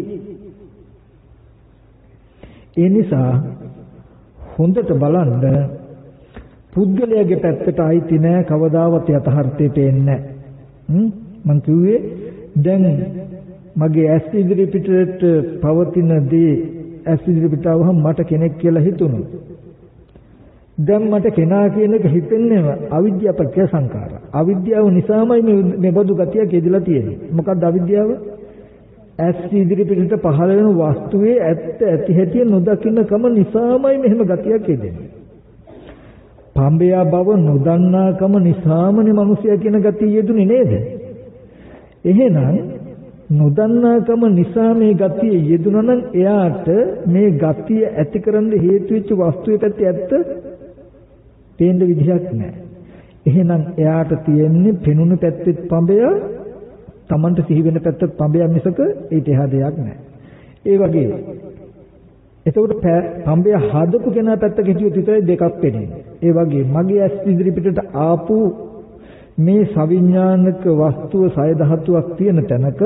ඒ නිසා හොඳට බලන්න පුද්ගලයාගේ පැත්තට ආйти නෑ කවදාවත් යථාර්ථය පේන්නේ නෑ. මං කිව්වේ දැන් මගේ ඇස් ඉදිරි පිටට පවතින දේ ඇස් ඉදිරි පිට આવහම මට කෙනෙක් කියලා හිතුණා. දැන් මට කෙනා කියන එක හිතෙන්නේ අවිද්‍යාව පත්‍ය සංඛාර. අවිද්‍යාව නිසාමයි මේ මේ බඳු ගතියක් එදිලා තියෙන්නේ. මොකක්ද අවිද්‍යාව? ඇස් ඉදිරි පිටට පහළ වෙන වස්තුවේ ඇත්ත ඇති හැටි නොදකින්න කම නිසාමයි මෙහෙම ගතියක් එදෙන්නේ. පඹයා බව නොදන්නා කම නිසාමනේ මිනිසයා කියන ගතිය යෙදුනේ නේද? එහෙනම් නොදන්නා කම නිසා මේ ගතිය යෙදුණා නම් එයාට මේ ගතිය ඇති කරන්න හේතු වෙච්ච වස්තුවේ පැත්තේ ඇත්ත පේන්න විදිහක් නැහැ. එහෙනම් එයාට තියෙන්නේ පෙනුණු පැත්තෙත් පඹය, Tamanට සිහි වෙන පැත්තත් පඹය මිසක ඊට එහා දෙයක් නැහැ. ඒ වගේ එතකොට පඹය හදපු කෙනා පැත්තක හිටියොත් විතරයි දෙකක් පෙනෙන්නේ. ඒ වගේ මගේ ඇස් ඉදිරි පිටට ආපු මේ සවිඥානික වස්තුව සය ධාතුවක් තියෙන තැනක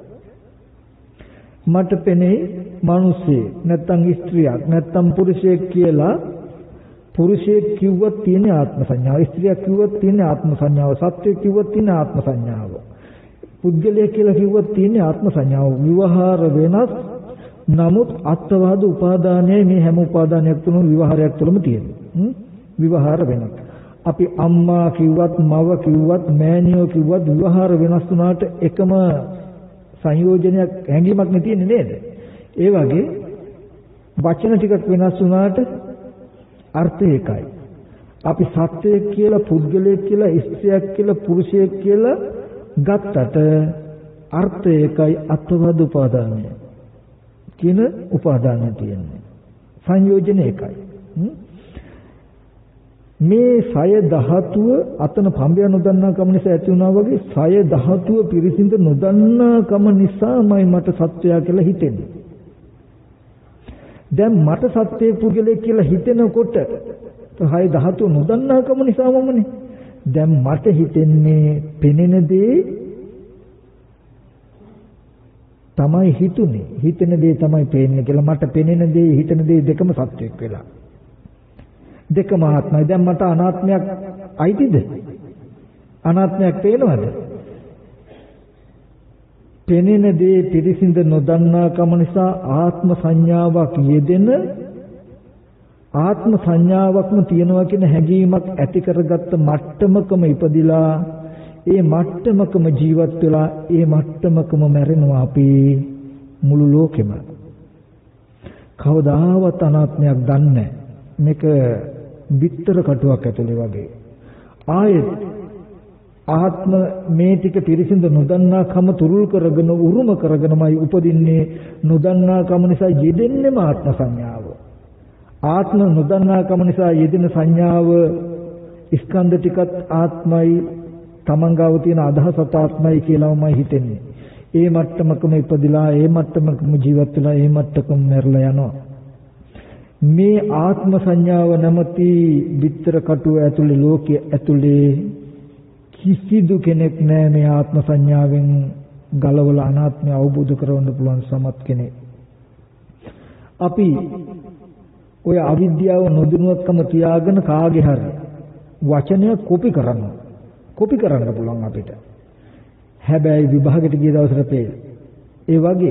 මට පෙනේ මිනිස්සෙක් නැත්තම් ස්ත්‍රියක් නැත්තම් පුරුෂයෙක් කියලා. පුරුෂයෙක් කිව්වත් තියෙන ආත්ම සංඥාව, ස්ත්‍රියක් කිව්වත් තියෙන ආත්ම සංඥාව, සත්වයෙක් කිව්වත් තියෙන ආත්ම සංඥාව, පුද්ගලයෙක් කියලා කිව්වත් තියෙන ආත්ම සංඥාව. විවහාර වෙනස්, නමුත් අත්වාද උපාදානයයි මේ හැම උපාදානයක් තුනම විවහාරයක් තුළම තියෙනවා. විවහාර වෙනස්. අපි අම්මා කිව්වත්, මව කිව්වත්, මෑණියෝ කිව්වත් විවහාර වෙනස් වුණාට එකම සංයෝජනයක් හැඟීමක් නෙ තියෙන්නේ නේද? ඒ වගේ වචන ටිකක් වෙනස් වුණාට අර්ථය එකයි. අපි සත්‍යයක් කියලා, පුද්ගලයෙක් කියලා, ස්ත්‍රියක් කියලා, පුරුෂයෙක් කියලා ගත්තට අර්ථය එකයි. අත්වාද උපාදානය කියන උපාදානය තියෙන්නේ. සංයෝජන එකයි. මේ සය ධාතුව අතන පඹය නොදන්නා කම නිසා ඇති වුණා වගේ සය ධාතුව පිරිසිඳ නොදන්නා කම නිසාමයි මට සත්‍යය කියලා හිතෙන්නේ. දැන් මට සත්‍යයේ පුද්ගලයෙක් කියලා හිතෙනකොට සය ධාතුව නොදන්නා කම නිසාමමනේ. දැන් මට හිතෙන්නේ පෙනෙන දේ තමයි හිතුනේ. හිතෙන දේ තමයි පේන්නේ කියලා. මට පෙනෙන දේ, හිතෙන දේ දෙකම සත්‍යයක් වෙලා. දෙකම ආත්මයි. දැන් මට අනාත්මයක් අයිතිද? අනාත්මයක් පේනවද? පෙනෙන දේ පිරිසිඳ නොදන්නා කම නිසා ආත්ම සංඥාවක් යෙදෙන, ආත්ම සංඥාවක්ම තියනවා කියන හැඟීමක් ඇති කරගත්ත මට්ටමකම ඉපදිලා, ඒ මට්ටමකම ජීවත් වෙලා, ඒ මට්ටමකම මැරෙනවා අපි මුළු ලෝකෙම. කවදාවත් අනාත්මයක් දන්නේ නැහැ. මේක බිත්තර කටුවක් ඇතුලේ වගේ. ආයෙත් ආත්ම මේ ටික පිරිසිඳ නොදන්නාකම තුරුල් කරගෙන උරුම කරගෙනමයි උපදින්නේ. නොදන්නාකම නිසා යෙදෙන්නේම ආත්ම සංඥාව. ආත්ම නොදන්නාකම නිසා යෙදෙන සංඥාව ස්කන්ධ ටිකත් ආත්මයි, තමන්ගාව තියෙන අදහසත් ආත්මයි කියලාමයි හිතෙන්නේ. ඒ මට්ටමකම ඉපදිලා ඒ මට්ටමකම ජීවත් වෙලා ඒ මට්ටමකම මැරලා යනවා. මේ ආත්ම සංඥාව නැමැති විතර කටුව ඇතුලේ ලෝකයේ ඇතුලේ කිසිදු කෙනෙක් නැහැ මේ ආත්ම සංඥාවෙන් ගලවලා අනාත්මය අවබෝධ කරවන්න පුළුවන් සමත් කෙනෙක්. අපි ඔය අවිද්‍යාව නොදිනුවත්කම තියාගෙන කාගේ හරි වචනය කොපි කරනවා. කොපි කරන්න පුළුවන් අපිට. හැබැයි විභාගෙට ගිය දවසට පෙළ. ඒ වගේ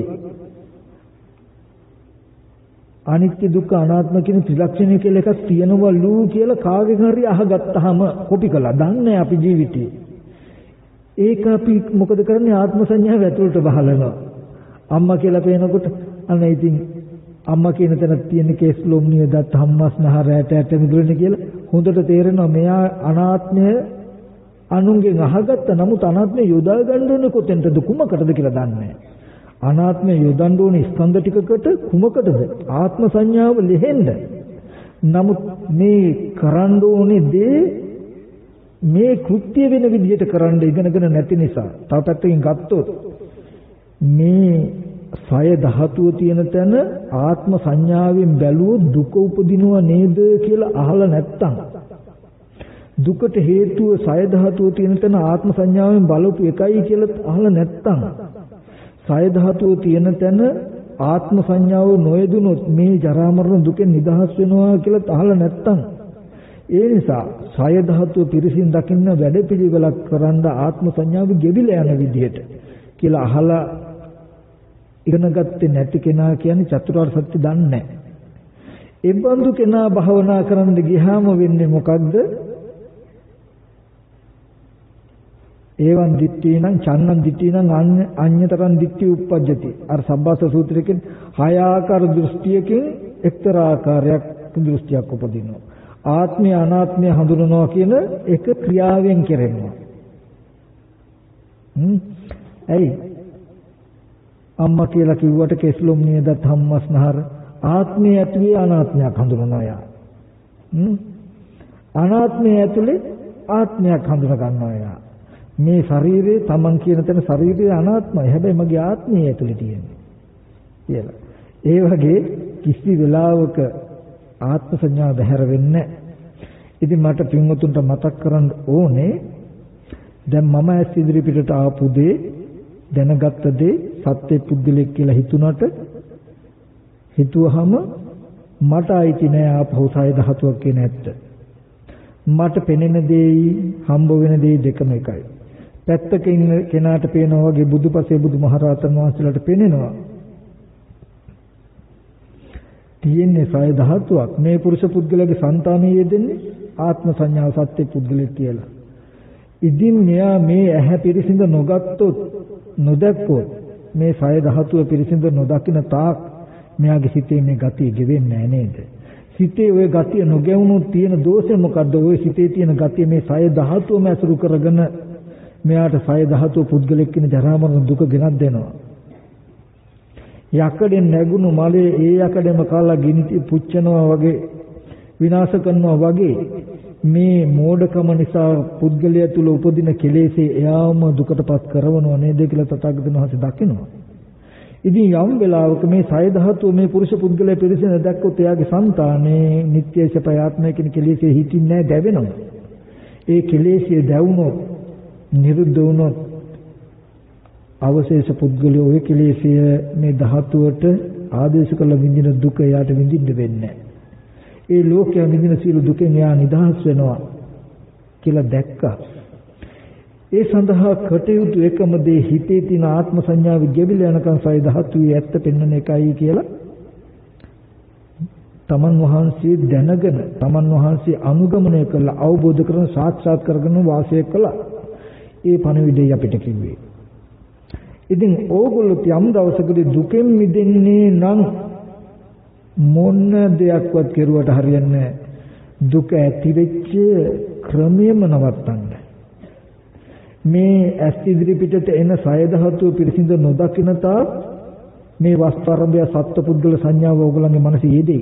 අනිත්‍ය දුක්ඛ අනාත්ම කියන ත්‍රිලක්ෂණය කියලා එකක් තියෙනවලු කියලා කාගෙන් හරි අහගත්තාම කොපි කළා. දන්නේ අපි ජීවිතේ. ඒක අපි මොකද කරන්නේ? ආත්ම සංඥාව ඇතුළට බහලනවා. අම්මා කියලා පේනකොට අනේ ඉතින් අම්මා කියන තැන තියෙන කේස් ලොම්නිය දත් හම්මස් නහර ඇට ඇට මිදුලනේ කියලා හොඳට තේරෙනවා මෙයා අනාත්මය අනුන්ගෙන් අහගත්ත. නමුත් අනාත්මය යොදා ගන්න ඕනේ කොතෙන්ටද කුමකටද කියලා දන්නේ නැහැ. අනාත්මය යොදන්න ඕනේ ස්කන්ධ ටිකකට කුමකටද? ආත්ම සංඥාව ලෙහෙන්න. නමුත් මේ කරන්න ඕනේ දේ මේ කෘත්‍ය වෙන විදිහට කරන්න ඉගෙනගෙන නැති නිසා තව පැත්තකින් ගත්තොත් මේ සය ධාතුව තියෙන තැන ආත්ම සංඥාවෙන් බැලුවොත් දුක උපදිනවා නේද කියලා අහලා නැත්තම්, දුකට හේතුව සය ධාතුව තියෙන තැන ආත්ම සංඥාවෙන් බලපු එකයි කියලා අහලා නැත්තම්, සය ධාතුව තියෙන තැන ආත්ම සංඥාව නොයදුනොත් මේ ජරා මරණ දුකෙන් නිදහස් වෙනවා කියලා අහලා නැත්තම්, ඒ නිසා සය ධාතුව පිරිසින් දකින්න වැඩපිළිවෙලක් කරන්න ආත්ම සංඥාව ගෙවිලා යන විදිහට කියලා අහලා ඉගෙන ගත්තේ නැති කෙනා කියන්නේ චතුරාර්ය සත්‍ය දන්නේ නැහැ. ඒ බඳු කෙනා භවනා කරන්න ගියාම වෙන්නේ මොකද්ද? ඒවන් දිට්ඨීනං චන්නං දිට්ඨීනං අඤ්ඤතරං දිට්ඨි උප්පජ්ජති. අර සබ්බාස සූත්‍රයේ හය ආකාර දෘෂ්ටියකින් එක්තරා ආකාරයක් දෘෂ්ටියක් උපදිනවා. ආත්මය අනාත්මය හඳුනනවා කියන එක ක්‍රියාවෙන් කෙරෙනවා. හ්ම් ඇයි අම්මා කියලා කිව්වට කෙස්ලොම් නේද ධම්මස්නහර ආත්මය ඇතුලේ අනාත්මයක් හඳුනනවා යා. හ්ම් අනාත්මය ඇතුලේ ආත්මයක් හඳුන ගන්නවා යා. මේ ශරීරේ Taman කියන තැන ශරීරය අනාත්මයි. හැබැයි මගේ ආත්මය ඇතුලේ තියෙන්නේ කියලා. ඒ වගේ කිසි වෙලාවක ආත්ම සංඥා බැහැර වෙන්නේ. ඉතින් මට පින්වතුන්ට මතක් කරන්න ඕනේ දැන් මම ඇස් ඉදිරි පිටට ආපු දේ දැනගත්ත දේ සත්‍ය පුද්ගලෙක් කියලා හිතුණට හිතුවහම මට අයිති නෑ ආපහු සය ධාතුවක් කියන ඇත්ත. මට පෙනෙන දේයි හම්බ වෙන දේයි දෙකම එකයි. පැත්තකින් කෙනාට පේනවා වගේ බුදුපසේ බුදුමහරහතන් වහන්සේලාට පෙනෙනවා. තියෙන්නේ සය ධාතුවක්. මේ පුරුෂ පුද්ගලයාගේ సంతානයේ දෙන්නේ ආත්ම සංඥාව සත්‍ය පුද්ගලෙක් කියලා. ඉදින් මෙයා මේ ඇහැ පිරිසිඳ නොගත්තොත් නොදැක්කොත් මේ සය ධාතුව පිරිසිඳ නොදකින තාක් මෙයාගේ සිතේ මේ ගතිය ගෙවෙන්නේ නැහැ නේද? සිතේ ওই ගතිය නොගෙවුනොත් තියෙන දෝෂය මොකද්ද? ওই සිතේ තියෙන ගතිය මේ සය ධාතුවම ඇසුරු කරගෙන මෙයාට සය ධාතුව පුද්ගලෙක් කියන ජරා මරණ දුක ගෙනත් දෙනවා. යකඩෙන් නැගුණු මලේ ඒ යකඩෙම කාලා ගිනි පුච්චනවා වගේ විනාශ කරනවා වගේ මේ මෝඩකම නිසා පුද්ගලයා තුල උපදින කෙලෙසේ එයාම දුකටපත් කරනව නේද කියලා තථාගතයන් වහන්සේ දකිනවා. ඉතින් යම් වෙලාවක මේ සය ධාතුව මේ පුරුෂ පුද්ගලයා පිරිසින දැක්කොත් එයාගේ సంతානේ නිත්‍ය සපයාත්මය කියන කෙලෙසේ හිතින්නේ නැහැ, දැවෙනවා. ඒ කෙලෙසේ දැවුනොත් නිරුද්ධ වුණොත් අවශේෂ පුද්ගලයා ඔය කෙලෙසිය මේ ධාතුවට ආදේශ කළ විඳින දුක එයාට විඳින්න වෙන්නේ නැහැ. ඒ ලෝකයේ විඳින සියලු දුකෙන් එයා නිදහස් වෙනවා කියලා දැක්කා. ඒ සඳහා කටයුතු එකම දේ හිතේ තියෙන ආත්ම සංඥාව ගෙවිලා යනකම් සය ධාතුවේ ඇත්ත පෙන්වන එකයි කියලා තමන් වහන්සේ දැනගෙන තමන් වහන්සේ අනුගමනය කරලා අවබෝධ කරගෙන සාක්ෂාත් කරගෙන වාසය කළා. ඒ පණවිඩය අපිට කිව්වේ. ඉතින් ඕගොල්ලෝ යම් දවසකදී දුකෙන් මිදෙන්නේ නම් මොන දෙයක්වත් කෙරුවට හරියන්නේ දුක ඇති වෙච්ච ක්‍රමයේම නවත්තන්න. මේ ඇස් ඉදිරි පිටට එන සය ධාතුව පිරිසිඳ නොදකින තාක් මේ වස්තරඹය සත්පුද්ගල සංඥාව ඕගොල්ලන්ගේ මනසේ යෙදේ.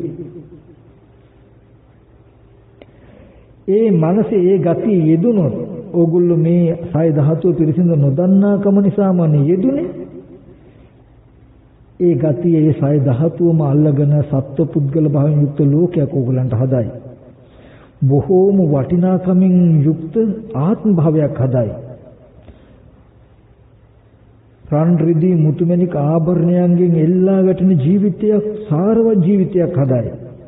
ඒ මනසේ ඒ ගතිය යෙදුනොත් ඕගොල්ලෝ මේ සය ධාතුව පිරිසිඳ නොදන්නාකම නිසාමනේ යෙදුනේ. ඒ ගතිය ඒ සය ධාතුවම අල්ලගෙන සත්පුද්ගල භාවයෙන් යුක්ත ලෝකයක් ඕගොල්ලන්ට හදයි. බොහෝම වටිනාකමින් යුක්ත ආත්ම භාවයක් හදයි. රන් රිදී මුතුමැණික ආභරණයන්ගෙන් එල්ලා වැටෙන ජීවිතයක් සාරවත් ජීවිතයක් හදයි.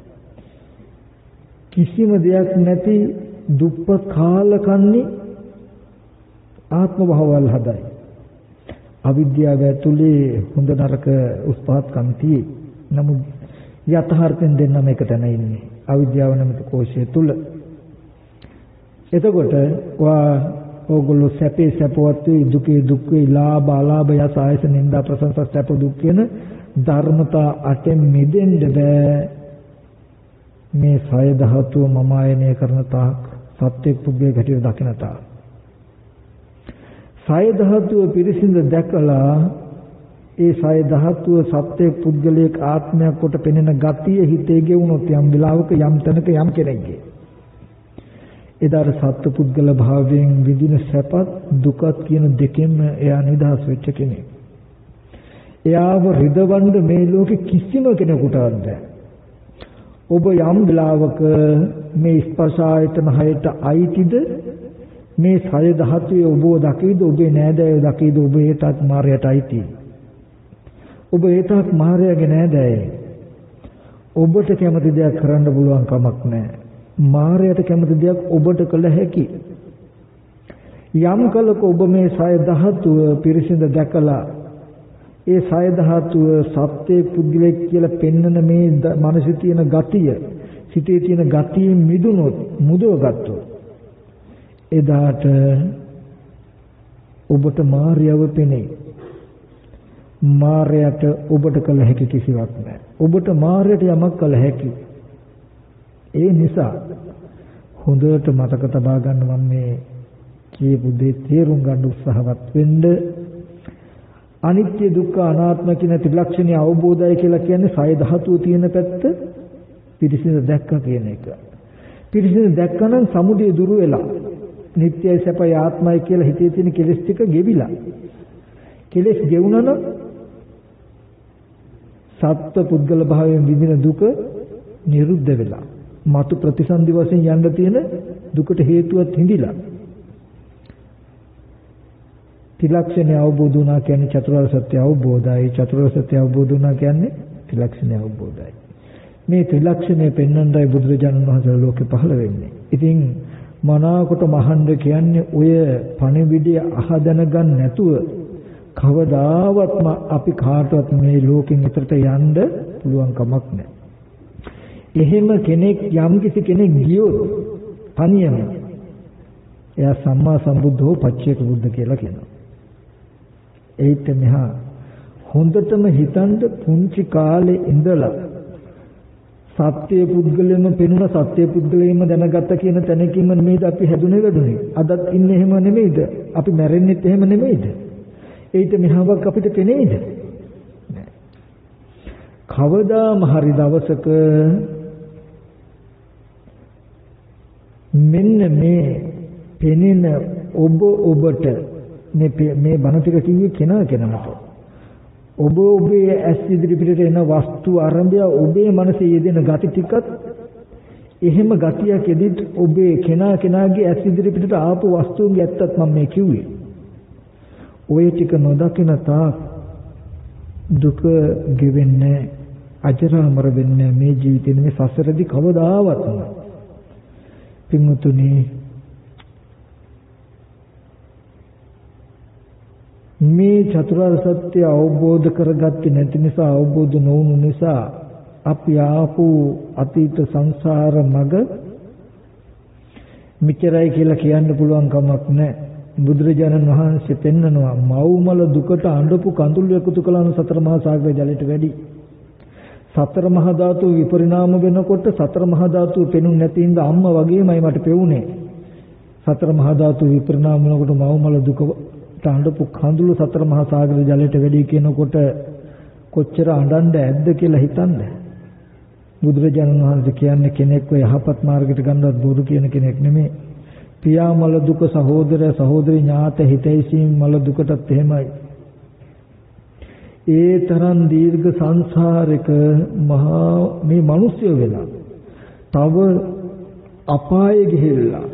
කිසිම දෙයක් නැති දුප්පත් කාලකන්ණි ආත්ම භාවවල් හදයි. අවිද්‍යාව ඇතුලේ හොඳ නරක උස්පහත්කම් tie. නමුත් යථාර්ථයෙන් දෙන්නම එක තැන ඉන්නේ. අවිද්‍යාව නැමැති කෝෂය තුල. එතකොට වා ඕගොල්ලෝ සැපේ සැපවත් වේ, දුකේ දුක් වේ, ලාභ අලාභ යස ආයස නින්දා ප්‍රශංසා සැප දුක් කියන ධර්මතා අටෙන් මිදෙන්න බෑ. මේ සය ධාතුව මම ආයනය කරන තාක් සත්‍යයක් පුද්ගලයෙක් හැටියට දකින තාක් සය ධාතුව පිරිසිඳ දැකලා ඒ සය ධාතුව සත්‍යයක් පුද්ගලයෙක් ආත්මයක් කොට පෙනෙන ගතිය හිතේ ගෙවුනොත් යම් විලාවක යම් තැනක යම් කෙනෙක්ගේ එදාට සත්‍ය පුද්ගල භාවයෙන් විඳින සැපත් දුකත් කියන දෙකෙන්ම එයා නිදහස් වෙච්ච කෙනෙක්. එයාව රිදවන්න මේ ලෝකෙ කිසිම කෙනෙකුට බෑ. ඔබ යම් විලාවක මේ ස්පර්ශ ආයතන හයට අයිතිද මේ සය ධාතුවේ ඔබව දකීද ඔබේ නෑදෑයෝ දකීද ඔබ ඒතත් මායයට අයිති. ඔබ ඒතත් මායගේ නෑදෑයෝ. ඔබට කැමති දෙයක් කරන්න පුළුවන් කමක් නෑ. මායයට කැමති දෙයක් ඔබට කළ හැකි. යම් කලක ඔබ මේ සය ධාතුව පිරිසිඳ දැකලා ඒ සය ධාතුව සත්‍ය පුද්ගලෙක් කියලා පෙන්වන මේ මනසේ තියෙන ගතිය, සිතේ තියෙන ගතියෙන් මිදුනොත්, මුදවගත්තොත් එදාට ඔබට මායව පෙනේ. මායයට ඔබට කළ හැකි කිසිවක් නැහැ. ඔබට මායයට යමක් කළ හැකි. ඒ නිසා හොඳට මතක තබා ගන්න මම මේ කියපු දේ තේරුම් ගන්න උත්සාහවත් වෙන්න. අනිත්‍ය දුක්ඛ අනාත්ම කියන ත්‍රිලක්ෂණීය අවබෝධය කියලා කියන්නේ සය ධාතුව තියෙන පැත්ත පිරිසිදු දැක්ක කියන එක. පිරිසිදු දැක්කනම් සමුදය දුරු වෙලා නිට්ටයයි සැපයි ආත්මයි කියලා හිතේ තියෙන කෙලෙස් ටික ගෙවිලා. කෙලෙස් ගෙවුනනම් සත්ත්ව පුද්ගල භාවයෙන් විඳින දුක නිරුද්ධ වෙලා. මතු ප්‍රතිසන්දි වශයෙන් යන්න තියෙන දුකට හේතුවත් හිඳිලා. ත්‍රිලක්ෂණය අවබෝධ වුණා කියන්නේ චතුරාර්ය සත්‍ය අවබෝධයයි. චතුරාර්ය සත්‍ය අවබෝධ වුණා කියන්නේ ත්‍රිලක්ෂණය අවබෝධයයි. මේ ත්‍රිලක්ෂණය පෙන්වන්නයි බුදුරජාණන් වහන්සේ ලෝකේ පහළ වෙන්නේ. ඉතින් මනාකොට මහන්ද කියන්නේ ඔය පණිවිඩය අහදැන ගන්න නැතුව කවදාවත්ම අපි කාටවත් මේ ලෝකෙන් ඈතට යන්න පුළුවන් කමක් නැහැ. එහෙම කෙනෙක් යම් කිසි කෙනෙක් ගියොත් තනියම එයා සම්මා සම්බුද්ධෝ පච්චේක බුද්ධ කියලා කියනවා. ඒත් මෙහා හොඳටම හිතන්න පුංචි කාලේ ඉඳලා සත්‍ය පුද්ගලයෙන්ම පෙනුන සත්‍ය පුද්ගලයෙන්ම දැනගත්ත කියන තැනකින්ම නෙමෙයිද අපි හැදුනේ වැඩුනේ. අදත් ඉන්නේ එහෙම නෙමෙයිද? අපි මැරෙන්නෙත් එහෙම නෙමෙයිද? ඒිට මෙහාවක් අපිට පෙනේද? නෑ. කවදාම හරි දවසක මෙන්න මේ පෙනෙන ඔබ ඔබට මේ මේ බණ ටික කිව්වේ කෙනා කෙනාට ඔබ ඔබේ ඇස් ඉදිරි පිටට එන වස්තු ආරම්භය ඔබේ මනසේ යෙදෙන gati ටිකත් එහෙම ගතියක් එදිට ඔබේ කෙනා කෙනාගේ ඇස් ඉදිරි පිටට ආපු වස්තුන්ගේ ඇත්තත් මම මේ කිව්වේ. ඔය ටික නොදකින තාක් දුක ගෙවෙන්නේ අජරාමර වෙන්නේ මේ ජීවිතේ මේ සසරදී කවදාවත් නෑ. පින්වතුනි මේ චතුරාර්ය සත්‍ය අවබෝධ කරගත්තේ නැති නිසා අවබෝධ නොවුණු නිසා අපි ආපු අතීත සංසාර මග මිච්චරයි කියලා කියන්න පුළුවන් කමක් නැහැ. බුදුරජාණන් වහන්සේ පෙන්නනවා මව්මල දුකට අඬපු කඳුළු එකතු කළාම සතර මහා සාගර ජලයට වැඩි. සතර මහා ධාතු විපරිණාම වෙනකොට සතර මහා ධාතු පෙනුනේ නැති ඉඳ අම්මා වගේමයි මට පෙවුනේ. සතර මහා ධාතු විපරිණාම වෙනකොට මවමල දුකට අඬපු කඳුළු සතර මහා සාගර ජලයට වැඩි කියනකොට කොච්චර අඬන්න ඇද්ද කියලා හිතන්න. බුදුරජාණන් වහන්සේ කියන්නේ කෙනෙක්ව යහපත් මාර්ගයට ගන්නවත් බොරු කියන කෙනෙක් නෙමෙයි. පියා මල දුක, සහෝදර සහෝදරි ඥාත හිතයිසීම් මල දුකටත් එහෙමයි. ඒ තරම් දීර්ඝ සංසාරයක මහා මේ මිනිස්සු වෙලා තව අපායේ ගිහිල්ලා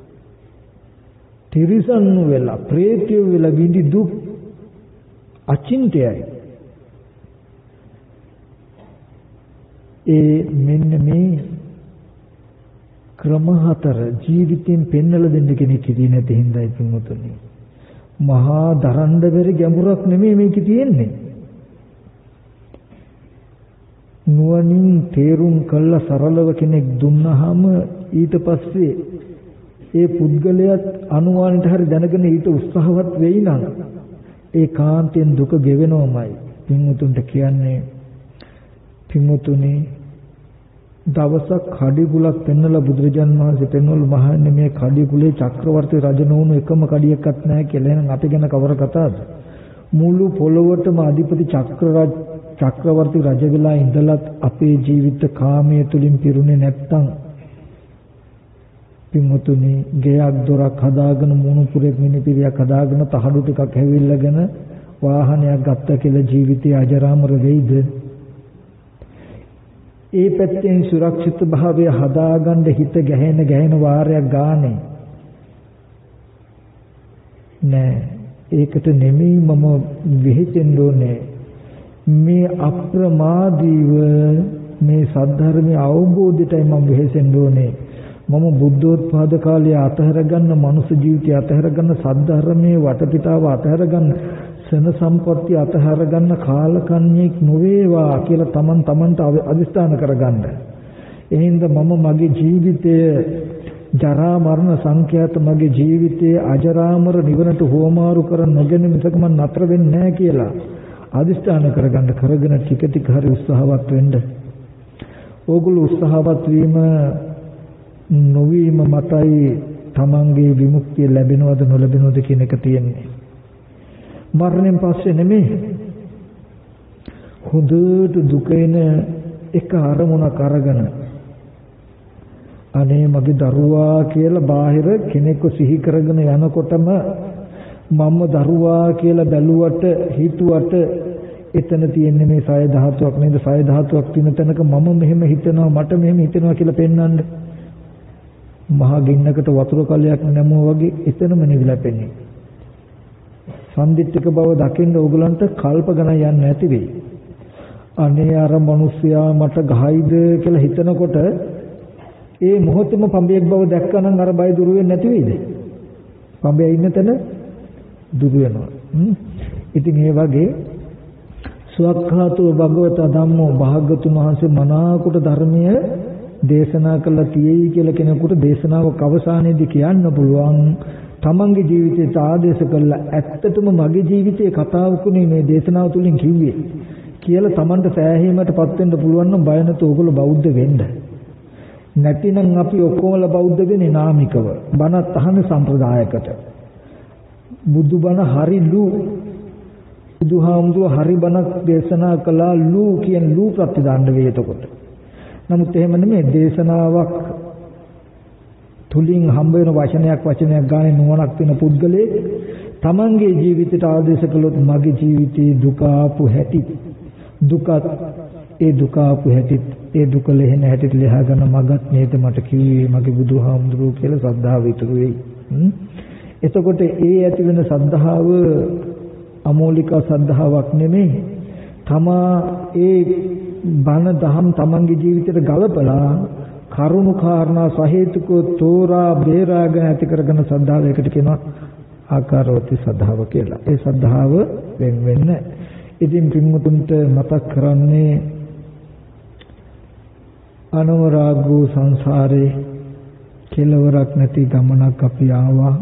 තිරිසන්නු වෙලා ප්‍රේතයෝ වෙලා විඳි දුක් අචින්තයයි. ඒ මෙන්න මේ ක්‍රම හතර ජීවිතෙන් පෙන්වලා දෙන්න කෙනෙක් හිටියේ නැති හින්දායි පින්වතුනි. මහා දරන්න බැරි ගැඹුරක් නෙමෙයි මේකේ තියෙන්නේ. නුවණින් තේරුම් කළ සරලව කෙනෙක් දුන්නාම ඊට පස්සේ ඒ පුද්ගලයාත් අනුමානට හරි දැනගෙන ඊට උත්සාහවත් වෙයි නම් ඒ කාන්තෙන් දුක ගෙවෙනවමයි. පින්වතුන්ට කියන්නේ පින්වතුනි දවසක් කඩිකුලක් පෙන්නලා බුදුරජාන් වහන්සේ පෙන්වලු මහන්නේ මේ කඩිකුලේ චක්‍රවර්ති රජ නොවුණු එකම කඩියක්වත් නැහැ කියලා. එහෙනම් අපි ගැන කවර කතාවද? මුළු පොළොවටම අධිපති චක්‍රරජ චක්‍රවර්ති රජ වෙලා ඉඳලත් අපේ ජීවිත කාමයේ තුලින් පිරුණේ නැත්තම් පින්වතුනි ගෙයක් දොරක් හදාගෙන මුණුපුරේ මිනිපිරියක් හදාගෙන තහඩු ටිකක් හැවිල්ලාගෙන වාහනයක් ගත්ත කියලා ජීවිතය අජරාමර වෙයිද? ඒ පැත්තෙන් සුරක්ෂිත භාවය හදාගන්න හිත ගැහෙන ගැහෙන වාරයක් ගානේ නෑ. ඒකට නෙමෙයි මම වෙහෙසෙන්න ඕනේ. මේ අප්‍රමාදීව මේ සද්ධර්මයේ අවබෝධයටයි මම වෙහෙසෙන්න ඕනේ. මම බුද්ධෝත්පාද කාලයේ අතහැර ගන්න මනුෂ්‍ය ජීවිතය අතහැර ගන්න සද්ධර්මයේ වටපිටාව අතහැර ගන්න සන සම්පත්‍ය අතහැර ගන්න කාලකන්ණියෙක් නොවේවා කියලා තමන් තමන්ට අදිස්ථාන කරගන්න. එහෙනම් මම මගේ ජීවිතය ජරා මරණ සංඛ්‍යාත මගේ ජීවිතයේ අජරාමර නිවනට හෝමාරු කර නොගෙන මිසක මම නතර වෙන්නේ නැහැ කියලා අදිස්ථාන කරගන්න. කරගෙන ටික ටික හරි උත්සාහවත් වෙන්න. ඕගොල්ලෝ උත්සාහවත් වීම නොවීම මතයි තමන්ගේ විමුක්තිය ලැබෙනවද නොලැබෙනවද කියන එක තියෙන්නේ. මරණයෙන් පස්සේ නෙමෙයි. හොඳට දුක එන එක අරමුණක් අරගෙන අනේ මගේ දරුවා කියලා බාහිර කෙනෙක්ව සිහි කරගෙන යනකොටම මම දරුවා කියලා බැලුවට හිතුවට එතන තියෙන්නේ මේ සය ධාතුවක් නේද? සය ධාතුවක් තියෙන තැනක මම මෙහෙම හිතනවා මට මෙහෙම හිතනවා කියලා පෙන්වන්න. මහා ගින්නකට වතුර කලයක් නැමුවා වගේ එතනම නිවිලා පෙන්නේ. සම්දිත්තික බව දකින්න ඕගලන්ට කල්ප ගණන් යන්නේ නැති වෙයි. අනේ අර මිනිස්සයා මට ගහයිද කියලා හිතනකොට ඒ මොහොතේම පඹයක් බව දැක්කනම් අර බය දුර වෙන්නේ නැති වෙයිද? පඹය ඉන්න තැන දුර වෙනවා. ඉතින් ඒ වගේ සුවක්ඛාතෝ භගවතා ධම්මෝ භාග්‍යතුන් වහන්සේ මනාකොට ධර්මය දේශනා කළා තියෙයි කියලා කෙනෙකුට දේශනාවක අවසානයේදී කියන්න පුළුවන් තමන්ගේ ජීවිතයට ආදේශ කළා ඇත්තටම මගේ ජීවිතයේ කතාවකුනේ මේ දේශනාව තුලින් කිව්වේ කියලා තමන්ට සෑහීමටපත් වෙන්න පුළුවන් නම් බය නැතුව ඕගොල්ලෝ බෞද්ධ වෙන්න. නැතිනම් අපි ඔක්කොමලා බෞද්ධ වෙන්නේ නාමිකව. බණත් අහන සම්ප්‍රදායකට. බුදුබණ හරිලු බුදුහාමුදුර හරි බණක් දේශනා කළා ලු කියන ලු ප්‍රතිදාන්න වේ එතකොට. නමුත් එහෙම නෙමෙයි දේශනාවක් තුලින් හම්බ වෙන වචනයක් වචනයක් ගානේ නුවණක් වෙන පුද්ගලයෙක් තමන්ගේ ජීවිතයට ආදේශ කළොත් මගේ ජීවිතේ දුක ආපු හැටි දුකත් ඒ දුක ආපු හැටි ඒ දුක ලෙහෙන හැටි ලියා ගන්න මගත් නේද මට කිව්වේ මගේ බුදුහාමුදුරුවෝ කියලා ශ්‍රද්ධාව ඉතුරු වෙයි. එතකොට ඒ ඇති වෙන ශ්‍රද්ධාව අමෝලික ශ්‍රද්ධාවක් නෙමෙයි. තමා ඒ බණ දහම් තමන්ගේ ජීවිතයට ගලපලා කරුණු කාරණා සහේතුකව තෝරා බේරාගෙන ඇති කරගෙන ශ්‍රද්ධාවයකට කියනවා ආකාරවති ශ්‍රද්ධාව කියලා. ඒ ශ්‍රද්ධාව වෙන වෙන්න. ඉතින් පින්මුතුන්ට මතක් කරන්නේ අනවරාගෝ සංසාරේ කෙලවරක් නැති ගමනක් අපි ආවා.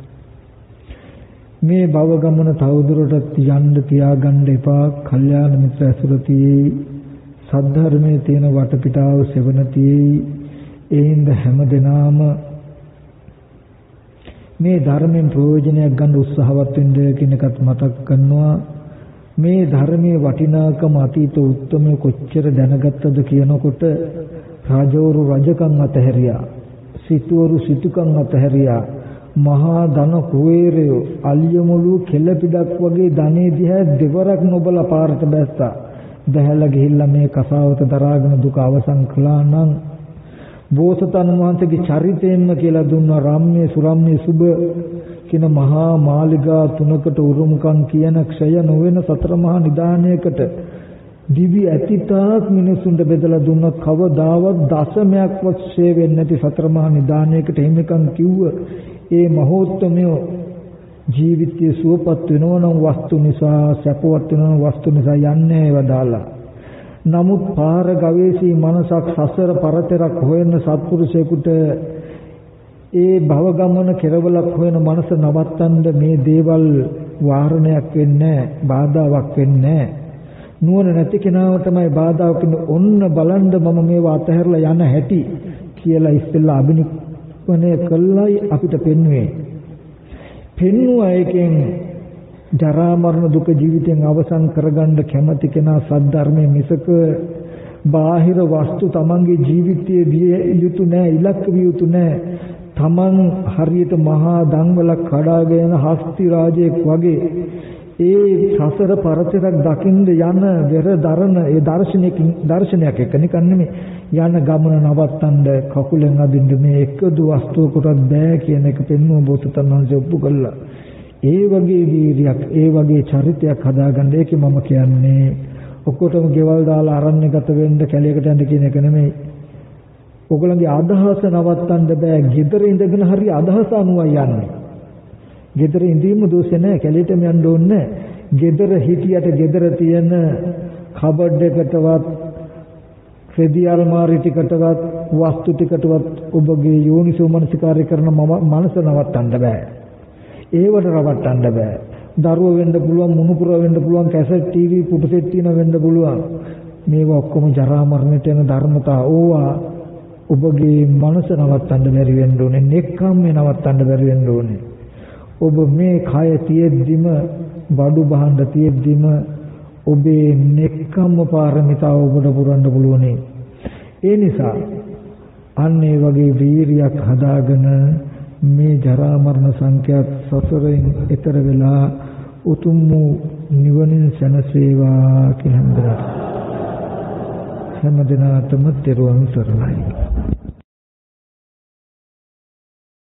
මේ භව ගමන තවදුරටත් යන්න තියාගන්න එපා. කල්යාණ මිත්‍ර ඇසුරතියේ සද්ධර්මයේ තියෙන වටපිටාව සෙවණතියේ ඒින්ද හැම දිනාම මේ ධර්මයෙන් ප්‍රයෝජනයක් ගන්න උත්සාහවත් වෙන්න කියන එකත් මතක් කරනවා. මේ ධර්මයේ වටිනාකම අතීත උත්තමය කොච්චර දැනගත්තද කියනකොට රජවරු රජකම් අතහැරියා, සිටුවරු සිටුකම් අතහැරියා, මහා ධන කුවේරයෝ අල්යමුළු කෙළපිඩක් වගේ ධනෙ දිහා දෙවරක් නොබලා පාරට බැස්සා. දැහැලා ගිහිල්ලා මේ කසාවත දරාගෙන දුක අවසන් කළා නම් බෝසතාණන් වහන්සේගේ චරිතයෙන්ම කියලා දුන්නා රම්මේ සුරම්මේ සුබ කියන මහා මාලිගා තුනකට උරුමකම් කියන ක්ෂය නොවන සතර මහා නිදානයකට දිවි ඇතිතාක් මිනිසුන්ට බෙදලා දුන්න කවදාවත් දශමයක්වත් ෂේ වෙන්නේ නැති සතර මහා නිදානයකට හිමිකම් කිව්ව ඒ මහෝත්තමය ජීවිතයේ සුවපත් වෙනවා නම් වස්තු නිසා සැපවත් වෙනවා වස්තු නිසා යන්නේ වදාලා. නමුත් පාර ගවේෂී මනසක් සසර පරතරක් හොයන සත්පුරුෂයෙකුට ඒ භව ගමන කෙරවලක් හොයන මනස නවත්තන්න මේ දේවල් වාරණයක් වෙන්නේ බාධාවක් වෙන්නේ නුවණ නැති කෙනාව තමයි බාධාවක් වෙන්නේ. ඔන්න බලන්න මම මේවා අතහැරලා යන හැටි කියලා ඉස්සෙල්ලා අභිනිප්පණය කළයි අපිට පෙන්වුවේ. පෙන්වුවා එකෙන් ජරා මරණ දුක ජීවිතෙන් අවසන් කරගන්න කැමති කෙනා සද්ධර්මයේ මිසක බාහිර වස්තු තමන්ගේ ජීවිතයේ විය යුතු නැහැ, ඉලක්ක විය යුතු නැහැ. තමන් හරියට මහා දන්වල කඩාගෙන හස්ති රාජයෙක් වගේ ඒ සසර පරතරක් දකින්න යන වෙර දරන ඒ දර්ශනයකින් දර්ශනයක් එක නිකන් නෙමෙයි යන ගමන නවත්තන්න කකුලෙන් අදින්න මේ එකදු වස්තුවකට බෑ කියන එක පෙන්වුව බෝසතාණන් වහන්සේ ඔප්පු කළා. ඒ වගේ වීරියක් ඒ වගේ චරිතයක් හදාගන්න ඒකේ මම කියන්නේ ඔක්කොටම ගෙවල් දාලා අරණ්‍යගත වෙන්න කැලේකට යන්න කියන එක නෙමෙයි. ඔයගොල්ලන්ගේ අදහස නවත්තන්න බෑ. ගෙදර ඉඳගෙන හරි අදහස අනුවයි යන්නේ. ගෙදර ඉඳීම දෝෂේ නෑ. කැලේටම යන්න ඕනේ. ගෙදර හිටියට ගෙදර තියෙන කබඩ් එකටවත් රෙදි අල්මාරි ටිකටවත් වස්තු ටිකටවත් ඔබගේ යෝනිසෝ මනසිකාරය කරන මනස නවත්තන්න බෑ. ඒවට රවට්ටන්න බෑ. දරුවෝ වෙන්න පුළුවන්, මුණුපුර වෙන්න පුළුවන්, කැසට් ටීවී පුපසෙට් තියෙන වෙන්න පුළුවන්. මේවා ඔක්කොම ජරා මරණයට යන ධර්මතා. ඕවා ඔබගේ මනස නවත්තන්න බැරි වෙන්න ඕනේ. නෙක්ඛම්ම නවත්තන්න බැරි වෙන්න ඕනේ. ඔබ මේ කය තියෙද්දිම බඩු බහන්න තියෙද්දිම ඔබේ නෙක්ඛම්ම පාරමිතාව ඔබට පුරන්න පුළුවන්. ඒ නිසා අන්න ඒ වගේ වීරියක් හදාගෙන මේ ජරා මරණ සංඛ්‍යාත සසරෙන් එතර වෙලා උතුම් වූ නිවනින් සැනසේවා කියලා හැමදෙනාටම තෙරුවන් සරණයි.